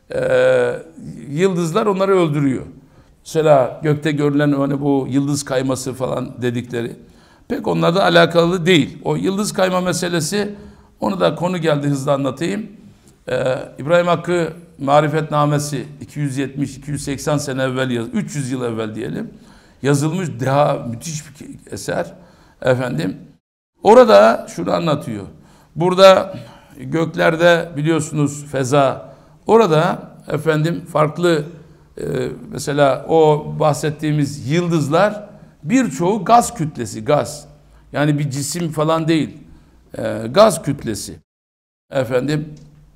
Speaker 1: e, yıldızlar onları öldürüyor. Mesela gökte görülen hani bu yıldız kayması falan dedikleri pek onlarla alakalı değil. O yıldız kayma meselesi, onu da konu geldi hızlı anlatayım. Ee, İbrahim Hakkı Marifetnamesi iki yüz yetmiş iki yüz seksen sene evvel, üç yüz yıl evvel diyelim yazılmış daha müthiş bir eser. Efendim orada şunu anlatıyor. Burada göklerde biliyorsunuz feza. Orada efendim farklı e, mesela o bahsettiğimiz yıldızlar birçoğu gaz kütlesi, gaz. Yani bir cisim falan değil. E, gaz kütlesi. Efendim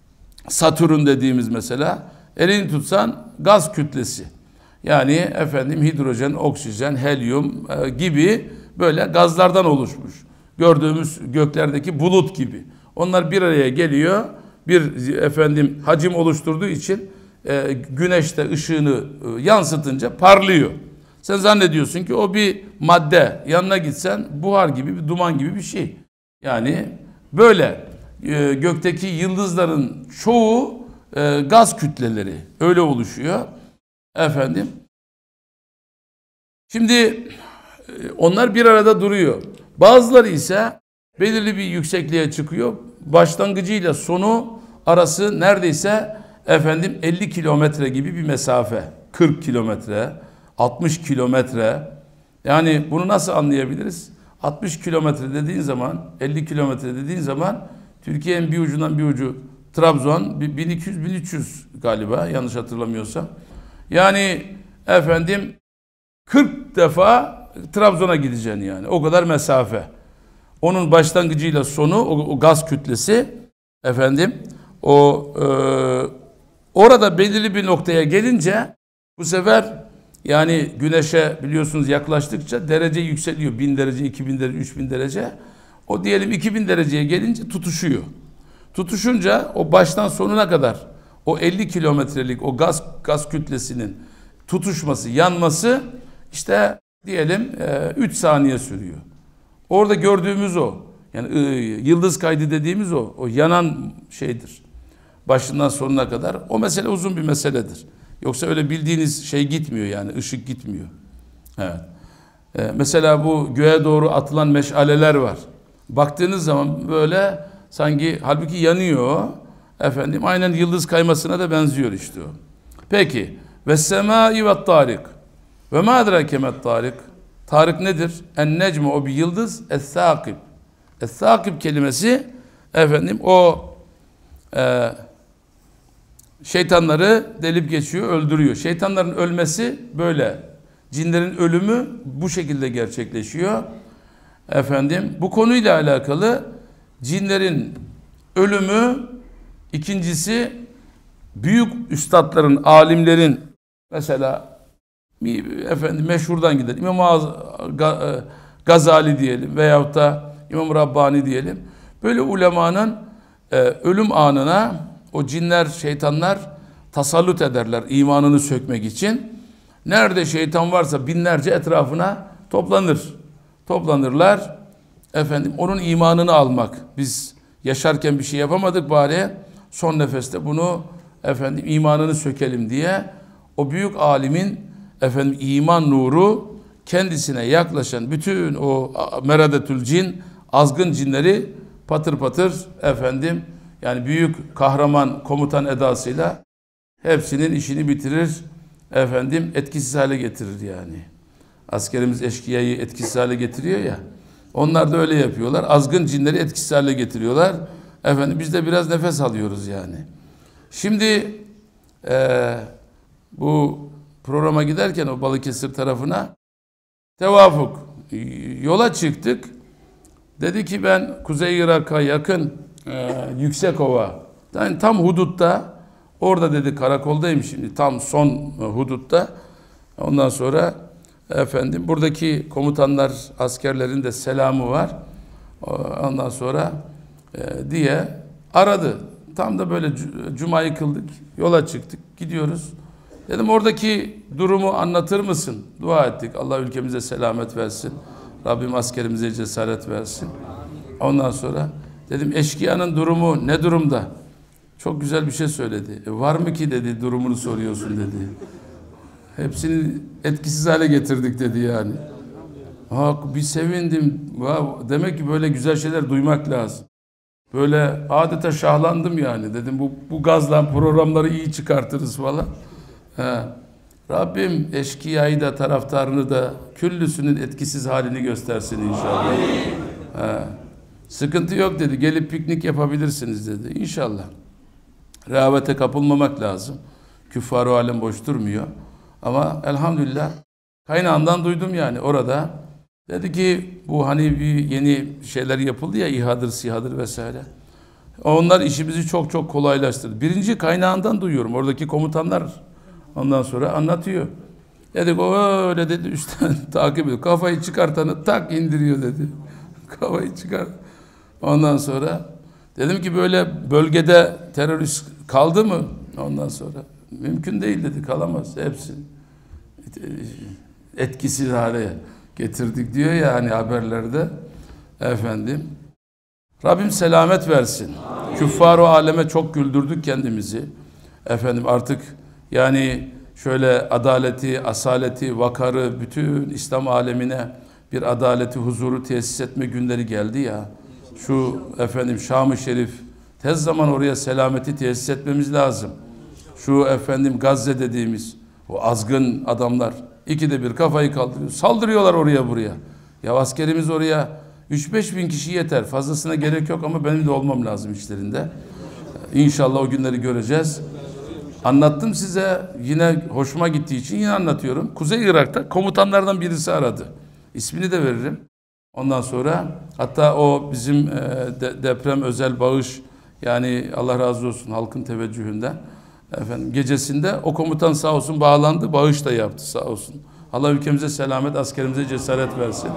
Speaker 1: Satürn dediğimiz mesela elini tutsan gaz kütlesi. Yani efendim hidrojen, oksijen, helyum e, gibi böyle gazlardan oluşmuş. Gördüğümüz göklerdeki bulut gibi. Onlar bir araya geliyor. Bir efendim hacim oluşturduğu için e, güneşte ışığını e, yansıtınca parlıyor. Sen zannediyorsun ki o bir madde. Yanına gitsen buhar gibi, bir duman gibi bir şey. Yani böyle e, gökteki yıldızların çoğu e, gaz kütleleri. Öyle oluşuyor. Efendim Şimdi onlar bir arada duruyor. Bazıları ise belirli bir yüksekliğe çıkıyor. Başlangıcıyla sonu arası neredeyse efendim elli kilometre gibi bir mesafe. kırk kilometre, altmış kilometre. Yani bunu nasıl anlayabiliriz? altmış kilometre dediğin zaman, elli kilometre dediğin zaman Türkiye'nin bir ucundan bir ucu Trabzon bin iki yüz bin üç yüz galiba, yanlış hatırlamıyorsam. Yani efendim kırk defa Trabzon'a gideceksin yani. O kadar mesafe. Onun başlangıcıyla sonu o, o gaz kütlesi efendim o e, orada belirli bir noktaya gelince bu sefer yani güneşe biliyorsunuz yaklaştıkça derece yükseliyor. bin derece, iki bin derece, üç bin derece. O diyelim iki bin dereceye gelince tutuşuyor. Tutuşunca o baştan sonuna kadar o elli kilometrelik o gaz gaz kütlesinin tutuşması, yanması işte diyelim üç saniye sürüyor. Orada gördüğümüz o. Yani yıldız kaydı dediğimiz o. O yanan şeydir. Başından sonuna kadar. O mesele uzun bir meseledir. Yoksa öyle bildiğiniz şey gitmiyor yani. Işık gitmiyor. Evet. Ee, mesela bu göğe doğru atılan meşaleler var. Baktığınız zaman böyle sanki halbuki yanıyor. Efendim aynen yıldız kaymasına da benziyor işte o. Peki. Ve semai ve tarik. Ve ma adrake met tarik. Tarik nedir? En necmu o bir yıldız. Es-sâkib. Es-sâkib kelimesi efendim o e, şeytanları delip geçiyor, öldürüyor. Şeytanların ölmesi böyle. Cinlerin ölümü bu şekilde gerçekleşiyor. Efendim bu konuyla alakalı cinlerin ölümü, ikincisi büyük üstadların, alimlerin mesela efendim meşhurdan gidelim. İmam Gazali diyelim veyahut da İmam Rabbani diyelim. Böyle ulemanın e, ölüm anına o cinler, şeytanlar tasallut ederler imanını sökmek için. Nerede şeytan varsa binlerce etrafına toplanır. Toplanırlar. Efendim onun imanını almak. Biz yaşarken bir şey yapamadık bari son nefeste bunu efendim imanını sökelim diye o büyük alimin efendim iman nuru kendisine yaklaşan bütün o meradetül cin, azgın cinleri patır patır efendim yani büyük kahraman komutan edasıyla hepsinin işini bitirir efendim etkisiz hale getirir yani. Askerimiz eşkıyayı etkisiz hale getiriyor ya. Onlar da öyle yapıyorlar. Azgın cinleri etkisiz hale getiriyorlar. Efendim biz de biraz nefes alıyoruz yani. Şimdi e, bu programa giderken o Balıkesir tarafına tevafuk yola çıktık. Dedi ki ben Kuzey Irak'a yakın e, Yüksekova yani tam hudutta orada dedi karakoldayım şimdi tam son e, hudutta. Ondan sonra efendim buradaki komutanlar askerlerin de selamı var. Ondan sonra e, diye aradı. Tam da böyle cumayı kıldık. Yola çıktık. Gidiyoruz. Dedim oradaki durumu anlatır mısın? Dua ettik. Allah ülkemize selamet versin. Rabbim askerimize cesaret versin. Ondan sonra dedim eşkıyanın durumu ne durumda? Çok güzel bir şey söyledi. E, var mı ki dedi durumunu soruyorsun dedi. Hepsini etkisiz hale getirdik dedi yani. Ha, bir sevindim. Demek ki böyle güzel şeyler duymak lazım. Böyle adeta şahlandım yani. Dedim bu, bu gazla programları iyi çıkartırız falan. He. Rabbim eşkıyayı da taraftarını da küllüsünün etkisiz halini göstersin inşallah. He. Sıkıntı yok dedi. Gelip piknik yapabilirsiniz dedi. İnşallah. Rehavete kapılmamak lazım. Küffar-ı alem boş durmuyor. Ama elhamdülillah kaynağından duydum yani orada. Dedi ki bu hani bir yeni şeyler yapıldı ya İHA'dır, SİHA'dır vesaire. Onlar işimizi çok çok kolaylaştırdı. Birinci kaynağından duyuyorum. Oradaki komutanlar ondan sonra anlatıyor. Dedik o öyle dedi üstten takip ediyor. Kafayı çıkartanı tak indiriyor dedi. Kafayı çıkar. Ondan sonra dedim ki böyle bölgede terörist kaldı mı? Ondan sonra mümkün değil dedi. Kalamaz. Hepsi etkisiz hale getirdik diyor ya hani haberlerde. Efendim. Rabbim selamet versin. Küffar-ı aleme çok güldürdük kendimizi. Efendim artık yani şöyle adaleti, asaleti, vakarı, bütün İslam alemine bir adaleti, huzuru tesis etme günleri geldi ya. Şu efendim Şam-ı Şerif, tez zaman oraya selameti tesis etmemiz lazım. Şu efendim Gazze dediğimiz o azgın adamlar ikide bir kafayı kaldırıyor. Saldırıyorlar oraya buraya. Ya askerimiz oraya üç beş bin kişi yeter. Fazlasına gerek yok ama benim de olmam lazım işlerinde. İnşallah o günleri göreceğiz. Anlattım size, yine hoşuma gittiği için yine anlatıyorum. Kuzey Irak'ta komutanlardan birisi aradı. İsmini de veririm. Ondan sonra hatta o bizim e, de, deprem özel bağış, yani Allah razı olsun halkın teveccühünden. Efendim gecesinde o komutan sağ olsun bağlandı, bağış da yaptı sağ olsun. Allah ülkemize selamet, askerimize cesaret versin.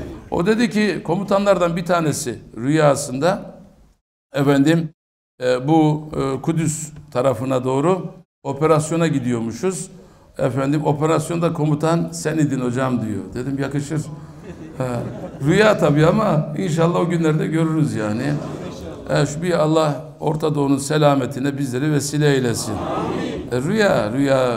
Speaker 1: O dedi ki komutanlardan bir tanesi rüyasında efendim e, bu e, Kudüs tarafına doğru operasyona gidiyormuşuz. Efendim operasyonda komutan sen idin hocam diyor. Dedim yakışır. Ha, rüya tabii ama inşallah o günlerde görürüz yani. E, şu bir Allah Orta Doğu'nun selametine bizleri vesile eylesin. E, rüya, rüya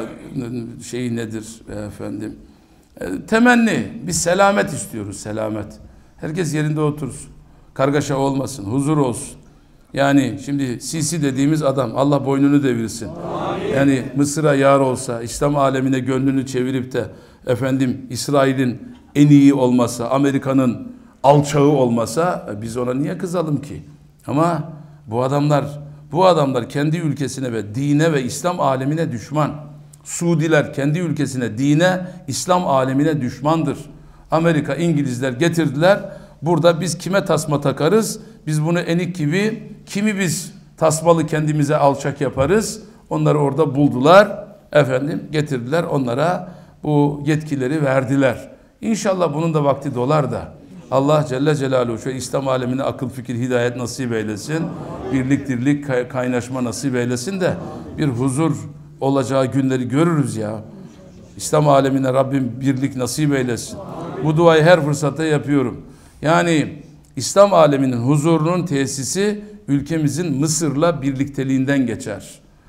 Speaker 1: şeyi nedir efendim? E, temenni, biz selamet istiyoruz, selamet. Herkes yerinde otursun. Kargaşa olmasın, huzur olsun. Yani şimdi Sisi dediğimiz adam Allah boynunu devirsin. Amin. Yani Mısır'a yar olsa, İslam alemine gönlünü çevirip de efendim İsrail'in en iyi olmasa, Amerika'nın alçağı olmasa biz ona niye kızalım ki? Ama bu adamlar, bu adamlar kendi ülkesine ve dine ve İslam alemine düşman. Suudiler kendi ülkesine, dine, İslam alemine düşmandır. Amerika, İngilizler getirdiler. Burada biz kime tasma takarız? Biz bunu enik gibi, kimi biz tasmalı kendimize alçak yaparız? Onları orada buldular. Efendim getirdiler, onlara bu yetkileri verdiler. İnşallah bunun da vakti dolar da Allah Celle Celaluhu şu İslam alemine akıl, fikir, hidayet nasip eylesin. Birlik, dirlik, kaynaşma nasip eylesin de bir huzur olacağı günleri görürüz ya. İslam alemine Rabbim birlik nasip eylesin. Bu duayı her fırsatta yapıyorum. Yani İslam aleminin huzurunun tesisi ülkemizin Mısır'la birlikteliğinden geçer.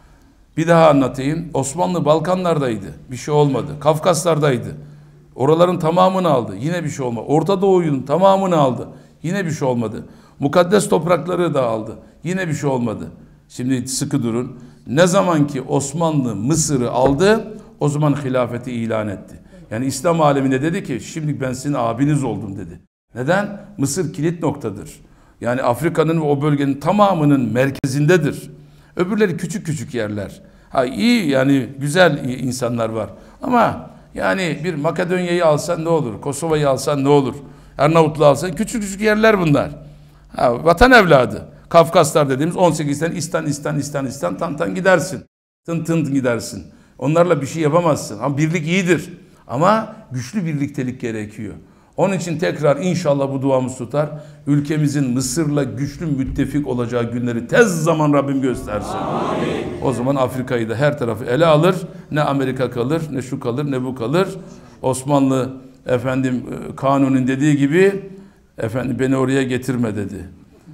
Speaker 1: Bir daha anlatayım. Osmanlı Balkanlardaydı. Bir şey olmadı. Kafkaslardaydı. Oraların tamamını aldı. Yine bir şey olmadı. Orta Doğu'nun tamamını aldı. Yine bir şey olmadı. Mukaddes toprakları da aldı. Yine bir şey olmadı. Şimdi sıkı durun. Ne zaman ki Osmanlı Mısır'ı aldı, o zaman hilafeti ilan etti. Yani İslam alemine dedi ki, şimdi ben sizin abiniz oldum dedi. Neden? Mısır kilit noktadır. Yani Afrika'nın ve o bölgenin tamamının merkezindedir. Öbürleri küçük küçük yerler. Ha iyi yani güzel insanlar var. Ama yani bir Makedonya'yı alsan ne olur? Kosova'yı alsan ne olur? Arnavutluğu alsan küçük küçük yerler bunlar. Ha, vatan evladı. Kafkaslar dediğimiz on sekizden İstan, İstan, İstan, İstan, tan tan gidersin. Tın tın gidersin. Onlarla bir şey yapamazsın. Ama birlik iyidir. Ama güçlü birliktelik gerekiyor. Onun için tekrar inşallah bu duamız tutar. Ülkemizin Mısır'la güçlü müttefik olacağı günleri tez zaman Rabbim göstersin. Amin. O zaman Afrika'yı da her tarafı ele alır. Ne Amerika kalır, ne şu kalır, ne bu kalır. Osmanlı efendim Kanuni'nin dediği gibi efendim beni oraya getirme dedi.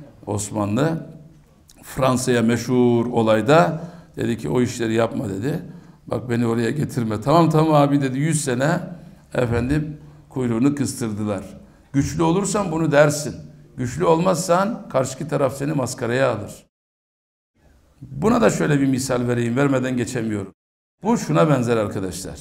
Speaker 1: Osmanlı Fransa'ya meşhur olayda dedi ki o işleri yapma dedi. Bak beni oraya getirme. Tamam tamam abi dedi. Yüz sene efendim kuyruğunu kıstırdılar. Güçlü olursan bunu dersin. Güçlü olmazsan karşıki taraf seni maskaraya alır. Buna da şöyle bir misal vereyim. Vermeden geçemiyorum. Bu şuna benzer arkadaşlar.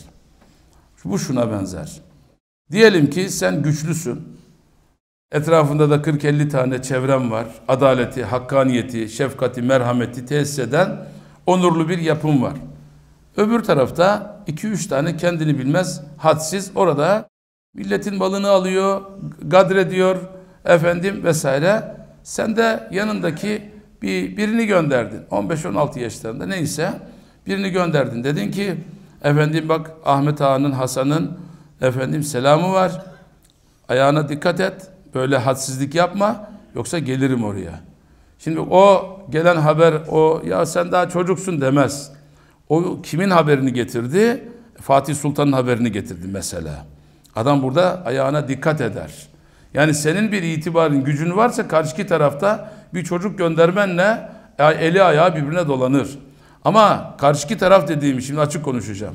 Speaker 1: Bu şuna benzer. Diyelim ki sen güçlüsün. Etrafında da kırk elli tane çevrem var. Adaleti, hakkaniyeti, şefkati, merhameti tesis eden onurlu bir yapım var. Öbür tarafta iki üç tane kendini bilmez, hadsiz orada milletin malını alıyor, gadrediyor efendim vesaire. Sen de yanındaki bir birini gönderdin. on beş on altı yaşlarında neyse birini gönderdin. Dedin ki efendim bak Ahmet Ağa'nın, Hasan'ın efendim selamı var. Ayağına dikkat et. Böyle hadsizlik yapma. Yoksa gelirim oraya. Şimdi o gelen haber o ya sen daha çocuksun demez. O kimin haberini getirdi? Fatih Sultan'ın haberini getirdi mesela. Adam burada ayağına dikkat eder. Yani senin bir itibarın, gücün varsa karşıki tarafta bir çocuk göndermenle eli ayağı birbirine dolanır. Ama karşıki taraf dediğim şimdi açık konuşacağım.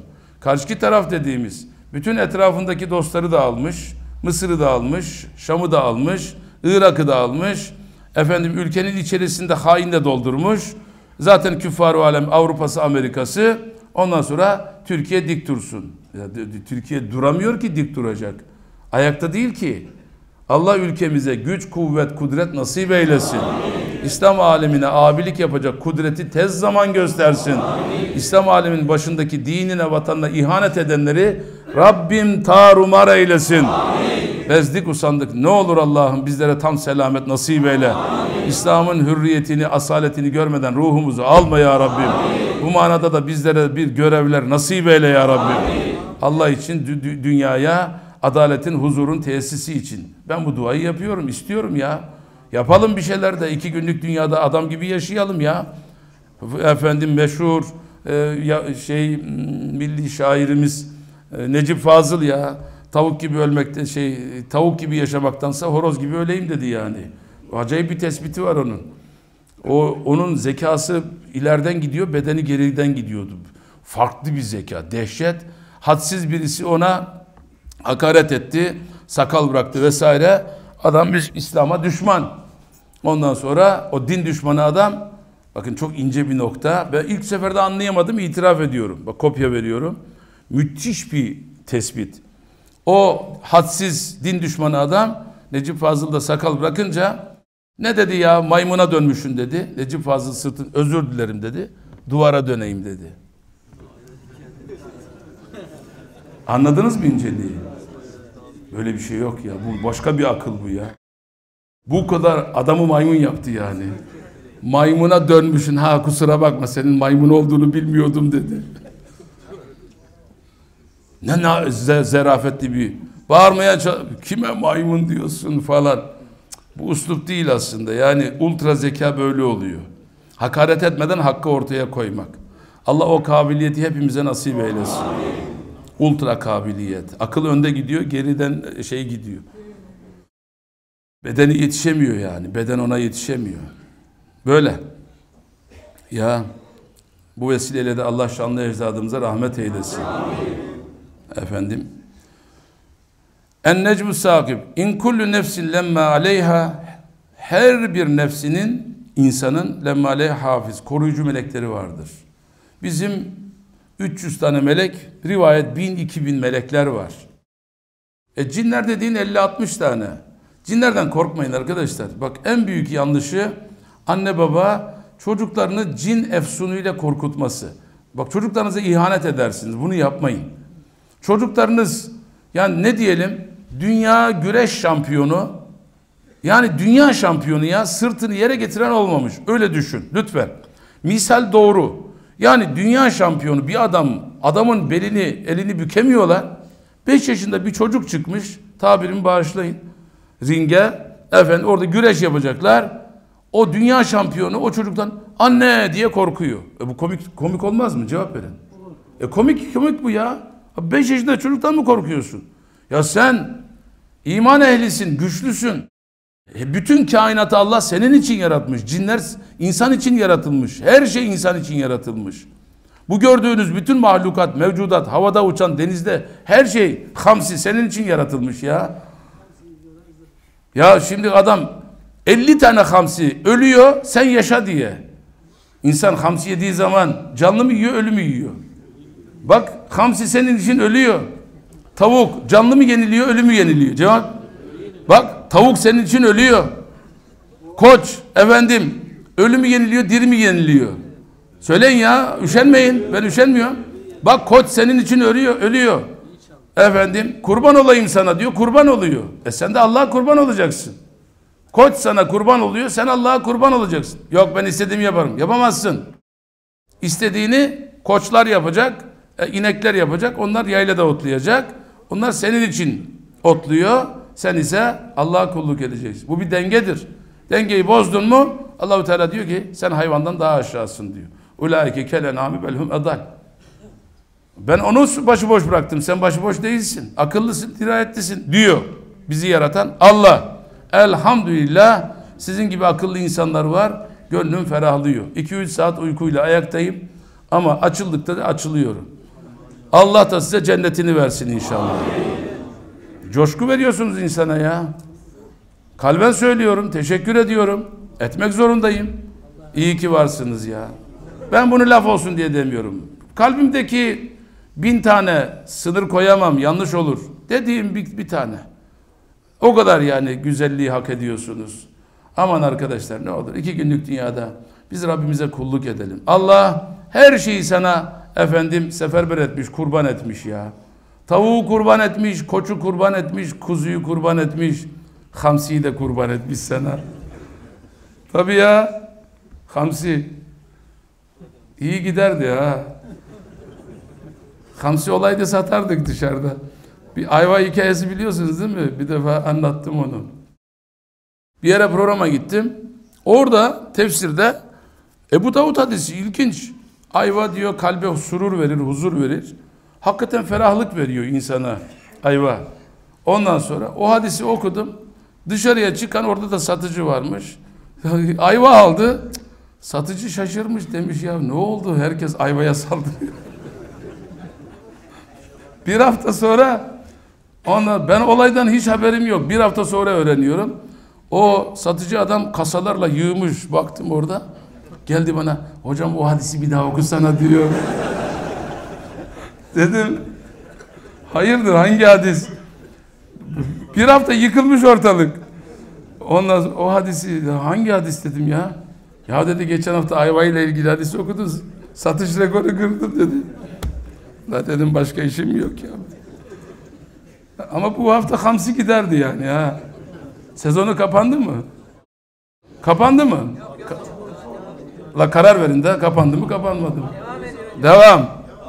Speaker 1: Karşıki taraf dediğimiz bütün etrafındaki dostları da almış, Mısır'ı da almış, Şam'ı da almış, Irak'ı da almış. Efendim ülkenin içerisinde hainle doldurmuş. Zaten küffar-ı alem Avrupa'sı, Amerika'sı. Ondan sonra Türkiye dik dursun. Ya, Türkiye duramıyor ki dik duracak. Ayakta değil ki. Allah ülkemize güç, kuvvet, kudret nasip eylesin. Amin. İslam alemine abilik yapacak kudreti tez zaman göstersin. Amin. İslam aleminin başındaki dinine, vatanına ihanet edenleri Rabbim tarumar eylesin. Amin. Bezdik usandık. Ne olur Allah'ım bizlere tam selamet nasip eyle. Amin. İslam'ın hürriyetini, asaletini görmeden ruhumuzu alma ya Rabbim. Amin. Bu manada da bizlere bir görevler nasip eyle ya Rabbim. Amin. Allah için dü dünyaya adaletin, huzurun tesisi için. Ben bu duayı yapıyorum, istiyorum ya. Yapalım bir şeyler de iki günlük dünyada adam gibi yaşayalım ya. Efendim meşhur e, ya, şey milli şairimiz e, Necip Fazıl ya. Tavuk gibi ölmekten şey tavuk gibi yaşamaktansa horoz gibi öleyim dedi yani. Acayip bir tespiti var onun. O onun zekası ileriden gidiyor, bedeni geriden gidiyordu. Farklı bir zeka, dehşet. Hadsiz birisi ona hakaret etti, sakal bıraktı vesaire. Adam biz İslam'a düşman. Ondan sonra o din düşmanı adam, bakın çok ince bir nokta. Ben ilk seferde anlayamadım, itiraf ediyorum. Bak kopya veriyorum. Müthiş bir tespit. O hadsiz din düşmanı adam Necip Fazıl da sakal bırakınca ne dedi ya, maymuna dönmüşsün dedi. Necip Fazıl sırtın özür dilerim dedi. Duvara döneyim dedi. Anladınız mı inceliği? Böyle bir şey yok ya. Bu başka bir akıl bu ya. Bu kadar adamı maymun yaptı yani. Maymuna dönmüşsün. Ha kusura bakma senin maymun olduğunu bilmiyordum dedi. Ne, ne zerafetli bir. Bağırmaya kime maymun diyorsun falan. Bu üslup değil aslında. Yani ultra zeka böyle oluyor. Hakaret etmeden hakkı ortaya koymak. Allah o kabiliyeti hepimize nasip eylesin. Ultra kabiliyet. Akıl önde gidiyor, geriden şey gidiyor. Bedeni yetişemiyor yani. Beden ona yetişemiyor. Böyle. Ya bu vesileyle de Allah şanlı ecdadımıza rahmet eylesin. Amin. Efendim. En-necmu sâkib. İn kullu nefsin lemme aleyha. Her bir nefsinin, insanın lemme aleyha hafiz. Koruyucu melekleri vardır. Bizim üç yüz tane melek, rivayet bin iki bin melekler var. E cinler dediğin elli altmış tane. Cinlerden korkmayın arkadaşlar. Bak en büyük yanlışı anne baba çocuklarını cin efsunuyla korkutması. Bak çocuklarınıza ihanet edersiniz. Bunu yapmayın. Çocuklarınız yani ne diyelim dünya güreş şampiyonu, yani dünya şampiyonu ya, sırtını yere getiren olmamış. Öyle düşün lütfen. Misal doğru. Yani dünya şampiyonu bir adam, adamın belini, elini bükemiyorlar. beş yaşında bir çocuk çıkmış, tabirimi bağışlayın, ringe, efendim orada güreş yapacaklar. O dünya şampiyonu o çocuktan anne diye korkuyor. E bu komik komik olmaz mı? Cevap verin. E komik komik bu ya. beş yaşında çocuktan mı korkuyorsun? Ya sen iman ehlisin, güçlüsün. E bütün kainatı Allah senin için yaratmış. Cinler insan için yaratılmış. Her şey insan için yaratılmış. Bu gördüğünüz bütün mahlukat, mevcudat, havada uçan, denizde her şey hamsi senin için yaratılmış ya. Ya şimdi adam elli tane hamsi ölüyor sen yaşa diye. İnsan hamsi yediği zaman canlı mı yiyor, ölü mü yiyor? Bak hamsi senin için ölüyor. Tavuk canlı mı yeniliyor, ölü mü yeniliyor? Cevap. Bak tavuk senin için ölüyor. Koç efendim ölü mü yeniliyor, diri mi yeniliyor? Söyleyin ya, üşenmeyin. Ben üşenmiyorum. Bak koç senin için ölüyor, ölüyor. Efendim kurban olayım sana diyor, kurban oluyor. E sen de Allah'a kurban olacaksın. Koç sana kurban oluyor, sen Allah'a kurban olacaksın. Yok ben istediğimi yaparım. Yapamazsın. İstediğini koçlar yapacak, e, inekler yapacak, onlar yaylada otlayacak. Onlar senin için otluyor. Sen ise Allah'a kulluk edeceksin. Bu bir dengedir. Dengeyi bozdun mu Allah-u Teala diyor ki sen hayvandan daha aşağısın diyor. Ulaike kelenami belhum edal. Ben onu başıboş bıraktım. Sen başıboş değilsin. Akıllısın, dirayetlisin diyor. Bizi yaratan Allah. Elhamdülillah sizin gibi akıllı insanlar var. Gönlüm ferahlıyor. iki üç saat uykuyla ayaktayım. Ama açıldıkta da açılıyorum. Allah da size cennetini versin inşallah. Coşku veriyorsunuz insana ya. Kalben söylüyorum, teşekkür ediyorum. Etmek zorundayım. İyi ki varsınız ya. Ben bunu laf olsun diye demiyorum. Kalbimdeki bin tane sınır koyamam, yanlış olur dediğim bir, bir tane. O kadar yani güzelliği hak ediyorsunuz. Aman arkadaşlar ne olur iki günlük dünyada biz Rabbimize kulluk edelim. Allah her şeyi sana efendim seferber etmiş, kurban etmiş ya. Tavuğu kurban etmiş, koçu kurban etmiş, kuzuyu kurban etmiş. Hamsiyi de kurban etmiş sana. Tabii ya. Hamsi. İyi giderdi ha. Hamsi olaydı satardık dışarıda. Bir ayva hikayesi biliyorsunuz değil mi? Bir defa anlattım onu. Bir yere programa gittim. Orada tefsirde Ebu Davud hadisi ilginç. Ayva diyor kalbe surur verir, huzur verir. Hakikaten ferahlık veriyor insana ayva. Ondan sonra o hadisi okudum. Dışarıya çıkan orada da satıcı varmış. Ayva aldı. Satıcı şaşırmış demiş ya ne oldu? Herkes ayvaya saldırıyor. Bir hafta sonra ona, ben olaydan hiç haberim yok. Bir hafta sonra öğreniyorum. O satıcı adam kasalarla yığmış. Baktım orada. Geldi bana. Hocam o hadisi bir daha okusana diyor. Dedim. Hayırdır hangi hadis? Bir hafta yıkılmış ortalık. Ondan sonra, o hadisi hangi hadis dedim ya? Ya dedi geçen hafta ayva ile ilgili hadisi okudun. Satış rekoru kırdım dedi. La dedim başka işim yok ya. Ama bu hafta hamsi giderdi yani ha. Sezonu kapandı mı? Kapandı mı? Ka La karar verin de kapandı mı kapanmadı mı? Devam.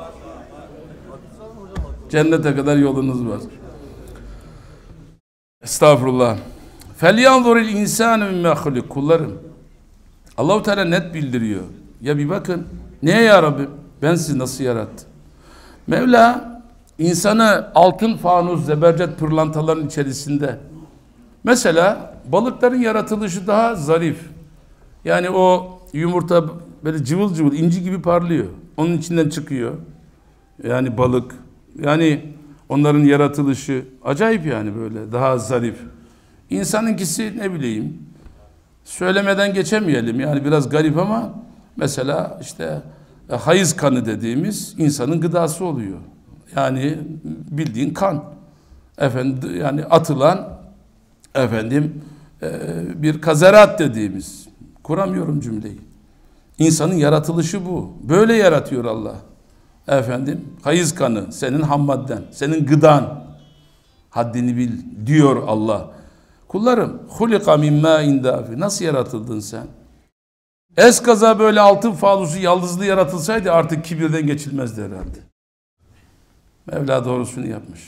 Speaker 1: Cennete kadar yolunuz var. Estağfurullah. فَلْيَنْظُرِ الْاِنْسَانُ مِمَّا خُلِقْ Kullarım. Allah-u Teala net bildiriyor. Ya bir bakın. Niye ya Rabbi? Ben sizi nasıl yarattım? Mevla insanı altın fanus, zebercet pırlantaların içerisinde. Mesela balıkların yaratılışı daha zarif. Yani o yumurta böyle cıvıl cıvıl inci gibi parlıyor. Onun içinden çıkıyor. Yani balık. Yani onların yaratılışı acayip yani böyle daha zarif. İnsanınkisi ne bileyim söylemeden geçemeyelim. Yani biraz garip ama mesela işte hayız kanı dediğimiz insanın gıdası oluyor. Yani bildiğin kan. Efendim yani atılan efendim e, bir kazarat dediğimiz. Kuramıyorum cümleyi. İnsanın yaratılışı bu. Böyle yaratıyor Allah. Efendim hayız kanı senin ham madden, senin gıdan. Haddini bil diyor Allah. Kullarım hulika min mâin dâfi. Nasıl yaratıldın sen? Eskaza böyle altın fanusu yaldızlı yaratılsaydı artık kibirden geçilmezdi herhalde. Mevla doğrusunu yapmış.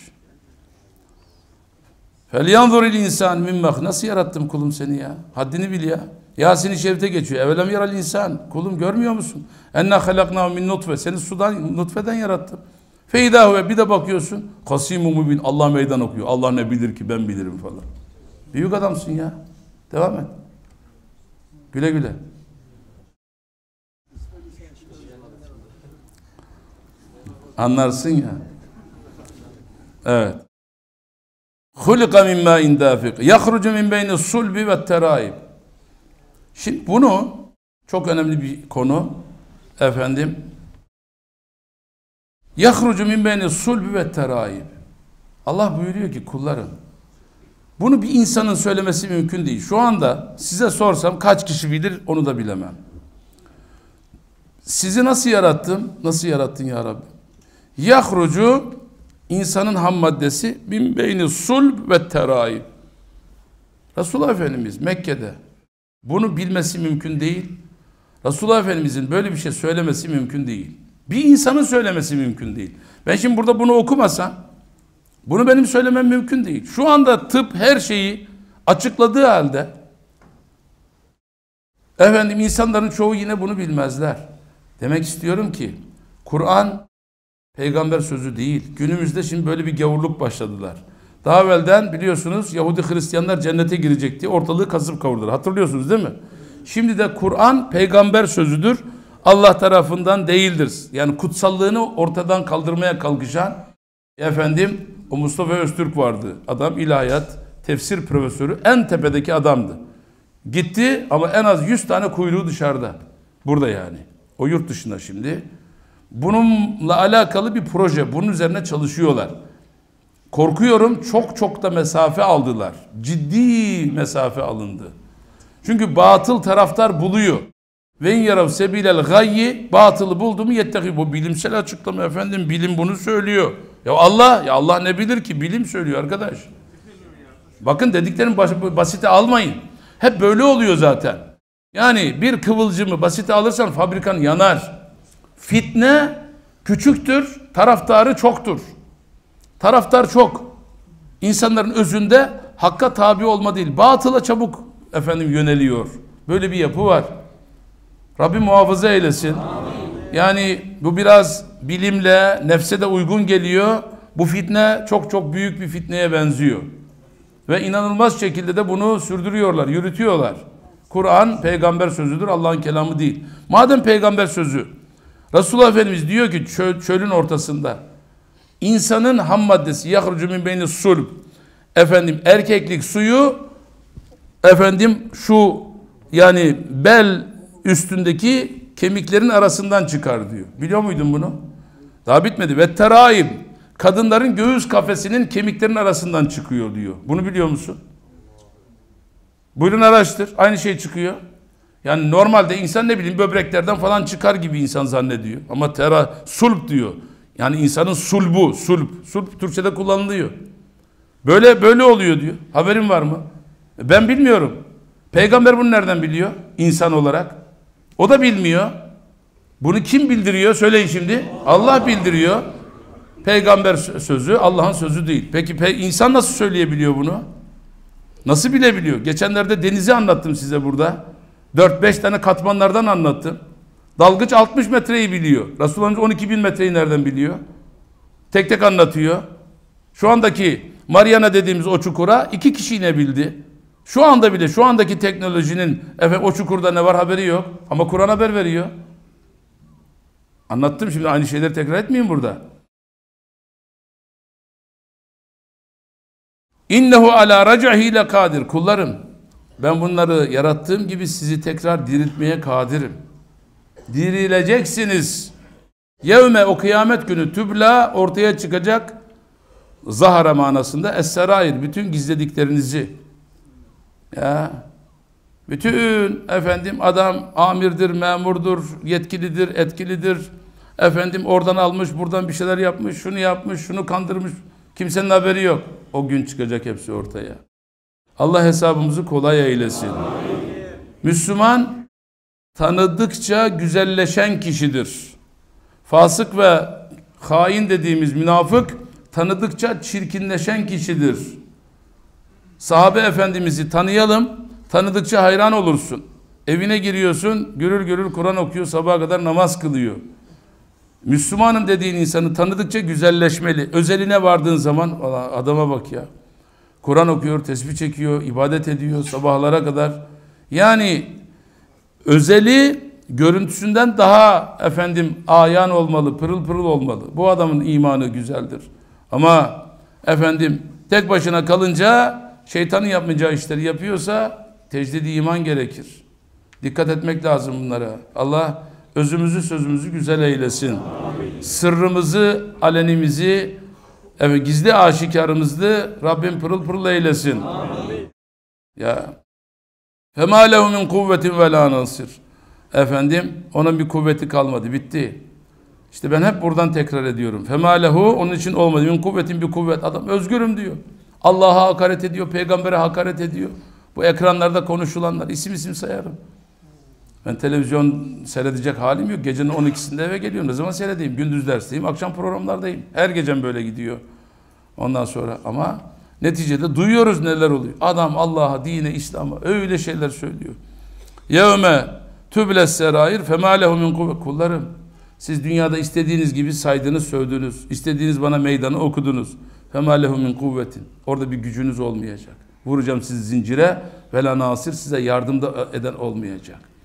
Speaker 1: فَلْيَنْظُرِ الْاِنْسَانِ مِنْ Nasıl yarattım kulum seni ya? Haddini bil ya. Yasin-i Şerif'te geçiyor. Evelem yaral insan. Kulum görmüyor musun? اَنَّا خَلَقْنَاهُ مِنْ nutfe. Seni sudan, nutfeden yarattım. فَاِذَا bir de bakıyorsun. قَسِيمُ مُبِينَ. Allah meydan okuyor. Allah ne bilir ki ben bilirim falan. Büyük adamsın ya. Devam et. Güle güle. Anlarsın ya. Evet. Hulika min mâin dâfik. Yahrucu min beyni sulbi ve teraib. Şimdi bunu çok önemli bir konu. Efendim. Yahrucu min beyni sulbi ve teraib. Allah buyuruyor ki kullarım. Bunu bir insanın söylemesi mümkün değil. Şu anda size sorsam kaç kişi bilir onu da bilemem. Sizi nasıl yarattım? Nasıl yarattın ya Rabbi? Yahrucu insanın ham maddesi bin beyni sulb ve teraib. Resulullah Efendimiz Mekke'de bunu bilmesi mümkün değil. Resulullah Efendimizin böyle bir şey söylemesi mümkün değil. Bir insanın söylemesi mümkün değil. Ben şimdi burada bunu okumasam bunu benim söylemem mümkün değil. Şu anda tıp her şeyi açıkladığı halde efendim insanların çoğu yine bunu bilmezler. Demek istiyorum ki Kur'an peygamber sözü değil. Günümüzde şimdi böyle bir gavurluk başladılar. Daha evvelden biliyorsunuz Yahudi Hristiyanlar cennete girecek diye ortalığı kasıp kavurdular. Hatırlıyorsunuz değil mi? Şimdi de Kur'an peygamber sözüdür. Allah tarafından değildir. Yani kutsallığını ortadan kaldırmaya kalkışan efendim o Mustafa Öztürk vardı. Adam ilahiyat, tefsir profesörü, en tepedeki adamdı. Gitti ama en az yüz tane kuyruğu dışarıda. Burada yani. O yurt dışında şimdi. Bununla alakalı bir proje. Bunun üzerine çalışıyorlar. Korkuyorum çok çok da mesafe aldılar. Ciddi mesafe alındı. Çünkü batıl taraftar buluyor. Ve in yarav sebilel gayyi, batılı buldu mu yetteki. Bu bilimsel açıklama efendim. Bilim bunu söylüyor. Ya Allah, ya Allah ne bilir ki? Bilim söylüyor arkadaş. Bakın dediklerini basite almayın. Hep böyle oluyor zaten. Yani bir kıvılcımı basite alırsan fabrikan yanar. Fitne küçüktür, taraftarı çoktur. Taraftar çok. İnsanların özünde hakka tabi olma değil, batıla çabuk efendim yöneliyor. Böyle bir yapı var. Rabbim muhafaza eylesin. Yani bu biraz bilimle, nefse de uygun geliyor. Bu fitne çok çok büyük bir fitneye benziyor. Ve inanılmaz şekilde de bunu sürdürüyorlar, yürütüyorlar. Kur'an peygamber sözüdür, Allah'ın kelamı değil. Madem peygamber sözü, Resulullah Efendimiz diyor ki çöl, çölün ortasında insanın ham maddesi yahrucu min beyni sulb, efendim erkeklik suyu efendim şu yani bel üstündeki kemiklerin arasından çıkar diyor. Biliyor muydun bunu? Daha bitmedi. Ve teraib, kadınların göğüs kafesinin kemiklerin arasından çıkıyor diyor. Bunu biliyor musun? Buyurun araştır. Aynı şey çıkıyor. Yani normalde insan ne bileyim böbreklerden falan çıkar gibi insan zannediyor. Ama tera sulp diyor. Yani insanın sulbu, sulp. Sulp Türkçe'de kullanılıyor. Böyle böyle oluyor diyor. Haberin var mı? Ben bilmiyorum. Peygamber bunu nereden biliyor? İnsan olarak. O da bilmiyor. Bunu kim bildiriyor? Söyleyin şimdi. Allah bildiriyor. Peygamber sözü Allah'ın sözü değil. Peki pe insan nasıl söyleyebiliyor bunu? Nasıl bilebiliyor? Geçenlerde denizi anlattım size burada. dört beş tane katmanlardan anlattım. Dalgıç altmış metreyi biliyor. Resulullah on iki bin metreyi nereden biliyor? Tek tek anlatıyor. Şu andaki Mariana dediğimiz o çukura iki kişi inebildi. Şu anda bile şu andaki teknolojinin efendim, o çukurda ne var haberi yok. Ama Kur'an haber veriyor. Anlattım, şimdi aynı şeyleri tekrar etmeyeyim burada. İnnehu ala rac'ihi lekadir. Kullarım, ben bunları yarattığım gibi sizi tekrar diriltmeye kadirim. Dirileceksiniz. Yevme, o kıyamet günü, tübla, ortaya çıkacak, zahara manasında es-serair, bütün gizlediklerinizi. Ya bütün efendim adam amirdir, memurdur, yetkilidir, etkilidir. Efendim oradan almış, buradan bir şeyler yapmış, şunu yapmış, şunu kandırmış. Kimsenin haberi yok. O gün çıkacak hepsi ortaya. Allah hesabımızı kolay eylesin. Amin. Müslüman tanıdıkça güzelleşen kişidir. Fasık ve hain dediğimiz münafık tanıdıkça çirkinleşen kişidir. Sahabe efendimizi tanıyalım, tanıdıkça hayran olursun. Evine giriyorsun, gürül gürül Kur'an okuyor, sabaha kadar namaz kılıyor. Müslümanım dediğin insanı tanıdıkça güzelleşmeli. Özeline vardığın zaman adama bak ya. Kur'an okuyor, tesbih çekiyor, ibadet ediyor sabahlara kadar. Yani özeli görüntüsünden daha efendim ayan olmalı, pırıl pırıl olmalı. Bu adamın imanı güzeldir. Ama efendim tek başına kalınca şeytanın yapmayacağı işleri yapıyorsa tecdidi iman gerekir. Dikkat etmek lazım bunlara. Allah özümüzü sözümüzü güzel eylesin. Amin. Sırrımızı, alenimizi, evet, gizli aşikarımızı Rabbim pırıl pırıl eylesin. Amin. Ya. فَمَا لَهُ مِنْ قُوَّةٍ وَلَا نَصِرٍ. Efendim onun bir kuvveti kalmadı, bitti. İşte ben hep buradan tekrar ediyorum. فَمَا لَهُ, onun için olmadı. مِنْ kuvvetin bir kuvvet. Adam özgürüm diyor. Allah'a hakaret ediyor, peygambere hakaret ediyor. Bu ekranlarda konuşulanlar, isim isim sayarım. Ben televizyon seyredecek halim yok. Gecenin on ikisinde eve geliyorum. Ne zaman seyredeyim? Gündüz dersteyim, akşam programlardayım. Her gecem böyle gidiyor. Ondan sonra ama neticede duyuyoruz neler oluyor. Adam Allah'a, dine, İslam'a öyle şeyler söylüyor. Yevme tübles serair femâ lehu min kuvvet. Kullarım, siz dünyada istediğiniz gibi saydınız, sövdünüz. İstediğiniz bana meydanı okudunuz. Femâ lehu min kuvvetin. Orada bir gücünüz olmayacak. Vuracağım sizi zincire ve la nasir, size yardım da eden olmayacak.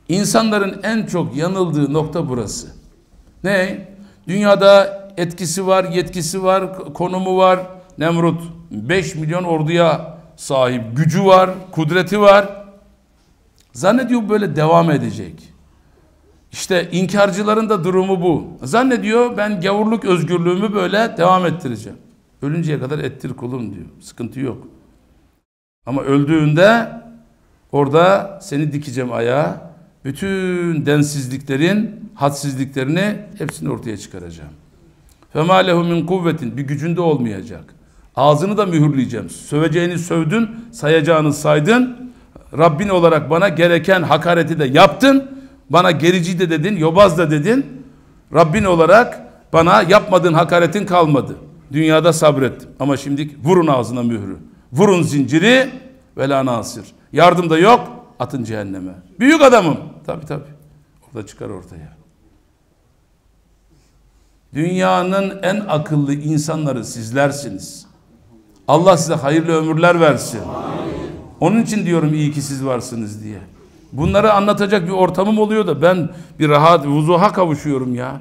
Speaker 1: İnsanların en çok yanıldığı nokta burası. Ne? Dünyada etkisi var, yetkisi var, konumu var. Nemrut beş milyon orduya sahip, gücü var, kudreti var. Zannediyor böyle devam edecek. İşte inkarcıların da durumu bu. Zannediyor ben gavurluk özgürlüğümü böyle devam ettireceğim. Ölünceye kadar ettir kulum diyor. Sıkıntı yok. Ama öldüğünde orada seni dikeceğim ayağa. Bütün densizliklerin, hadsizliklerini hepsini ortaya çıkaracağım. فَمَا لَهُ مِنْ kuvvetin, bir gücünde olmayacak. Ağzını da mühürleyeceğim. Söveceğini sövdün, sayacağını saydın. Rabbin olarak bana gereken hakareti de yaptın. Bana gerici de dedin, yobaz da dedin. Rabbin olarak bana yapmadığın hakaretin kalmadı. Dünyada sabrettim. Ama şimdi vurun ağzına mührü. Vurun zinciri ve la nasir. Yardım da yok, atın cehenneme. Büyük adamım. Tabii tabii. Orada çıkar ortaya. Dünyanın en akıllı insanları sizlersiniz. Allah size hayırlı ömürler versin. Amin. Onun için diyorum iyi ki siz varsınız diye. Bunları anlatacak bir ortamım oluyor da ben bir rahat, vuzuha kavuşuyorum ya.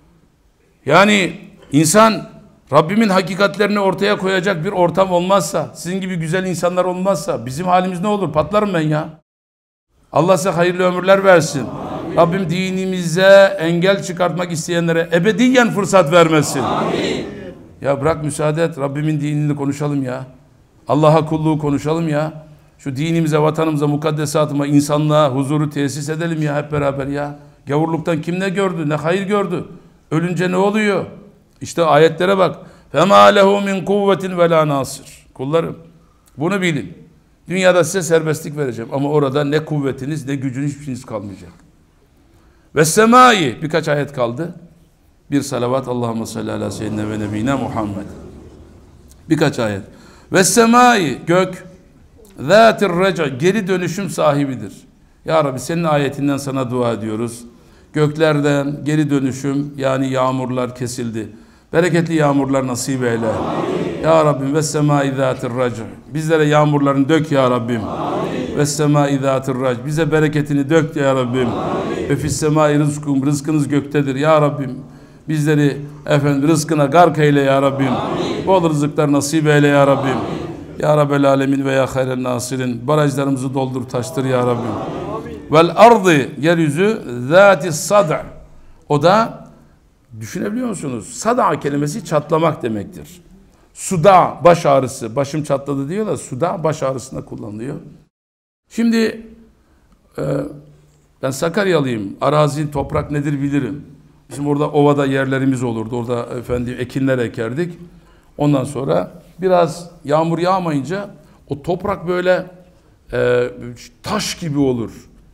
Speaker 1: Yani insan Rabbimin hakikatlerini ortaya koyacak bir ortam olmazsa, sizin gibi güzel insanlar olmazsa bizim halimiz ne olur? Patlarım ben ya. Allah size hayırlı ömürler versin. Amin. Rabbim dinimize engel çıkartmak isteyenlere ebediyen fırsat vermesin. Amin. Ya bırak müsaade et, Rabbimin dinini konuşalım ya. Allah'a kulluğu konuşalım ya. Şu dinimize, vatanımıza, mukaddesatıma, insanlığa huzuru tesis edelim ya hep beraber ya. Gavurluktan kim ne gördü, ne hayır gördü. Ölünce ne oluyor? İşte ayetlere bak. فَمَا لَهُ مِنْ kuvvetin وَلَا nasir. Kullarım, bunu bilin. Dünyada size serbestlik vereceğim ama orada ne kuvvetiniz ne gücünüz hiçbir şeyiniz kalmayacak. Ve semai, birkaç ayet kaldı. Bir salavat, Allahümme salli ala seyyidina ve nebine Muhammed. Birkaç ayet. Ve semai, gök, zâtir reca, geri dönüşüm sahibidir. Ya Rabbi senin ayetinden sana dua ediyoruz. Göklerden geri dönüşüm, yani yağmurlar kesildi. Bereketli yağmurlar nasip eyle. Amin. Ya Rabbim ve semâi zâtir reca. Bizlere yağmurlarını dök ya Rabbim. Amin. Ve semâi zâtir reca. Bize bereketini dök ya Rabbim. Amin. Ve fis semâi rızkum, rızkınız göktedir ya Rabbim. Bizleri efendim rızkına gark eyle ya Rabbim. Amin. Bol rızıklar nasip eyle ya Rabbim. Amin. Ya Rabbel alemin ve ya hayren nasirin. Barajlarımızı doldur taştır ya Rabbim. Amin. Vel ardı, yeryüzü zâti sad'a. O da düşünebiliyor musunuz? Sada kelimesi çatlamak demektir. Suda, baş ağrısı, başım çatladı diyor da suda baş ağrısında kullanılıyor. Şimdi e, ben Sakaryalıyım. Arazi, toprak nedir bilirim. Bizim orada ovada yerlerimiz olurdu. Orada efendim ekinler ekerdik. Ondan sonra biraz yağmur yağmayınca o toprak böyle e, taş gibi olur.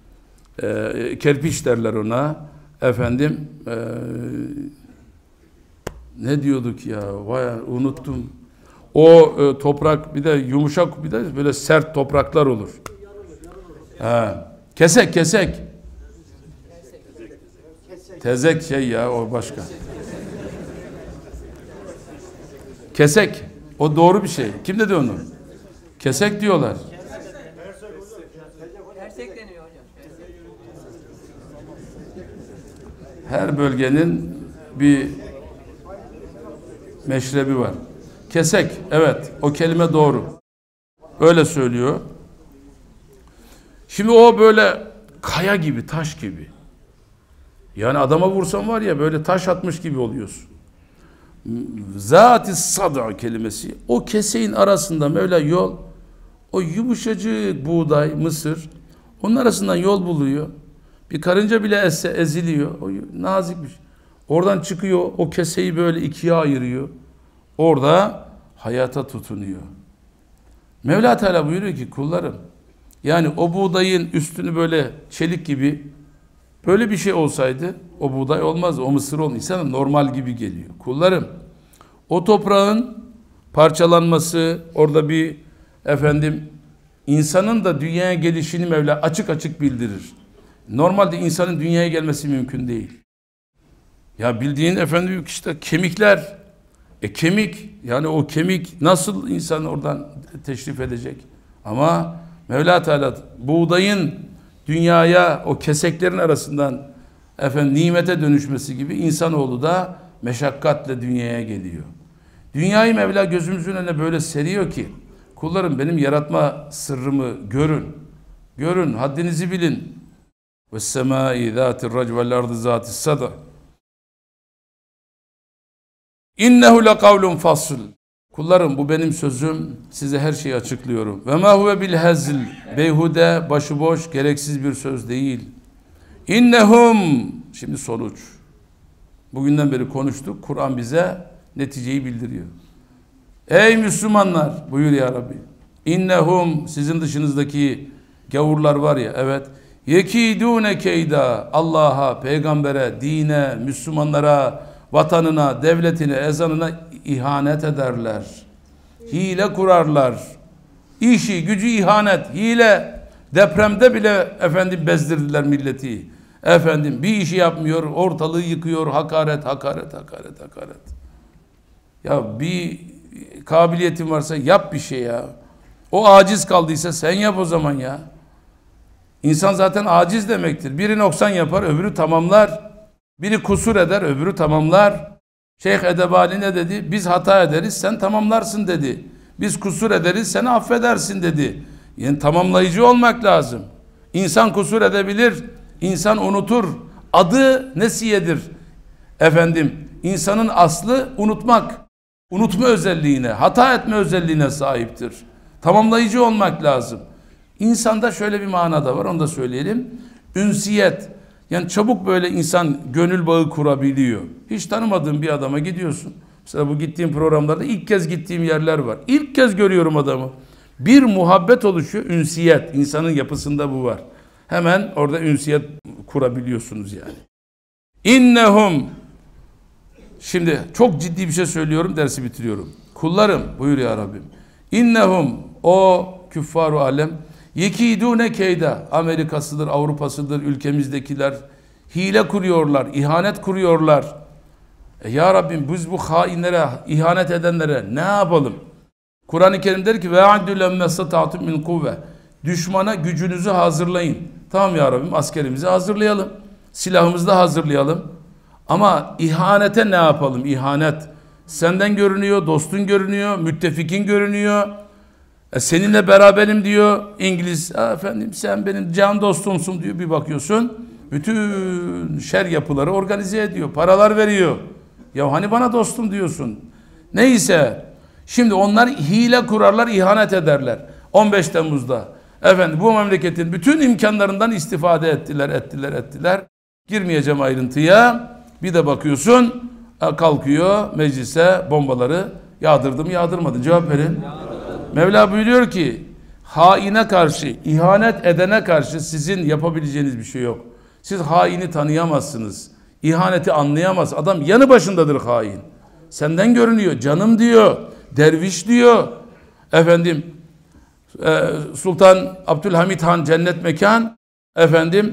Speaker 1: E, kerpiç derler ona. Efendim e, ne diyorduk ya? Vay unuttum. O e, toprak bir de yumuşak bir de böyle sert topraklar olur. Ha. Kesek kesek. Tezek şey ya o başka. Kesek. O doğru bir şey. Kim dedi onu? Kesek diyorlar. Kersek deniyor hocam. Her bölgenin bir meşrebi var. Kesek. Evet. O kelime doğru. Öyle söylüyor. Şimdi o böyle kaya gibi, taş gibi. Yani adama vursan var ya böyle taş atmış gibi oluyorsun. Zat-ı sad'a kelimesi o keseğin arasında Mevla yol, o yumuşacık buğday, mısır onun arasından yol buluyor. Bir karınca bile esse eziliyor. O nazik bir şey. Oradan çıkıyor, o keseyi böyle ikiye ayırıyor. Orada hayata tutunuyor. Mevla Teala buyuruyor ki kullarım, yani o buğdayın üstünü böyle çelik gibi böyle bir şey olsaydı o buğday olmaz, o mısır olmaz. İnsana normal gibi geliyor. Kullarım, o toprağın parçalanması, orada bir efendim insanın da dünyaya gelişini Mevla açık açık bildirir. Normalde insanın dünyaya gelmesi mümkün değil. Ya bildiğin efendim işte kemikler, e kemik, yani o kemik nasıl insan oradan teşrif edecek? Ama Mevla Teala buğdayın dünyaya o keseklerin arasından efendim nimete dönüşmesi gibi insanoğlu da meşakkatle dünyaya geliyor. Dünyayı Mevla gözümüzün önüne böyle seriyor ki kullarım benim yaratma sırrımı görün. Görün, haddinizi bilin. Ve semai zâtir rac vel ardı zâtis sada. İnnehu le kavlun fasl. Kullarım bu benim sözüm. Size her şeyi açıklıyorum. Ve ma huve bil hazl. Beyhude, başıboş, gereksiz bir söz değil. İnnehum. Şimdi sonuç. Bugünden beri konuştuk. Kur'an bize neticeyi bildiriyor. Ey Müslümanlar buyur ya Rabbi. İnnehum, sizin dışınızdaki gavurlar var ya, evet. Yekidune keyda, Allah'a, peygambere, dine, Müslümanlara, vatanına, devletine, ezanına ihanet ederler. Hile kurarlar. İşi, gücü ihanet, hile. Depremde bile efendim bezdirdiler milleti. Efendim bir işi yapmıyor, ortalığı yıkıyor, hakaret, hakaret, hakaret, hakaret. Ya bir kabiliyetin varsa yap bir şey ya. O aciz kaldıysa sen yap o zaman ya. İnsan zaten aciz demektir. Biri noksan yapar, öbürü tamamlar. Biri kusur eder, öbürü tamamlar. Şeyh Edebali ne dedi? Biz hata ederiz, sen tamamlarsın dedi. Biz kusur ederiz, sen affedersin dedi. Yani tamamlayıcı olmak lazım. İnsan kusur edebilir, insan unutur. Adı nesiyedir? Efendim, insanın aslı unutmak. Unutma özelliğine, hata etme özelliğine sahiptir. Tamamlayıcı olmak lazım. İnsanda şöyle bir mana da var, onu da söyleyelim. Ünsiyet. Yani çabuk böyle insan gönül bağı kurabiliyor. Hiç tanımadığın bir adama gidiyorsun. Mesela bu gittiğim programlarda ilk kez gittiğim yerler var. İlk kez görüyorum adamı. Bir muhabbet oluşuyor, ünsiyet. İnsanın yapısında bu var. Hemen orada ünsiyet kurabiliyorsunuz yani. İnnehum. Şimdi çok ciddi bir şey söylüyorum, dersi bitiriyorum. Kullarım, buyur ya Rabbim. İnnehum, o küffar-ı alem, yekidune keyda, Amerika'sıdır, Avrupa'sıdır, ülkemizdekiler hile kuruyorlar, ihanet kuruyorlar. E ya Rabbim biz bu hainlere, ihanet edenlere ne yapalım? Kur'an-ı Kerim der ki ve addu lemmesata'tum min kuvve. Düşmana gücünüzü hazırlayın. Tamam ya Rabbim, askerimizi hazırlayalım. Silahımızı da hazırlayalım. Ama ihanete ne yapalım? İhanet. Senden görünüyor, dostun görünüyor, müttefikin görünüyor. E seninle beraberim diyor İngiliz. Efendim sen benim can dostumsun diyor. Bir bakıyorsun bütün şer yapıları organize ediyor. Paralar veriyor. Ya hani bana dostum diyorsun. Neyse. Şimdi onlar hile kurarlar, ihanet ederler. on beş Temmuz'da. Efendim bu memleketin bütün imkanlarından istifade ettiler, ettiler, ettiler. Girmeyeceğim ayrıntıya. Bir de bakıyorsun kalkıyor meclise bombaları yağdırdım, yağdırmadı. Cevap verin. Mevla buyuruyor ki haine karşı, ihanet edene karşı sizin yapabileceğiniz bir şey yok. Siz haini tanıyamazsınız. İhaneti anlayamaz. Adam yanı başındadır hain. Senden görünüyor. Canım diyor. Derviş diyor. Efendim e, Sultan Abdülhamit Han cennet mekan. Efendim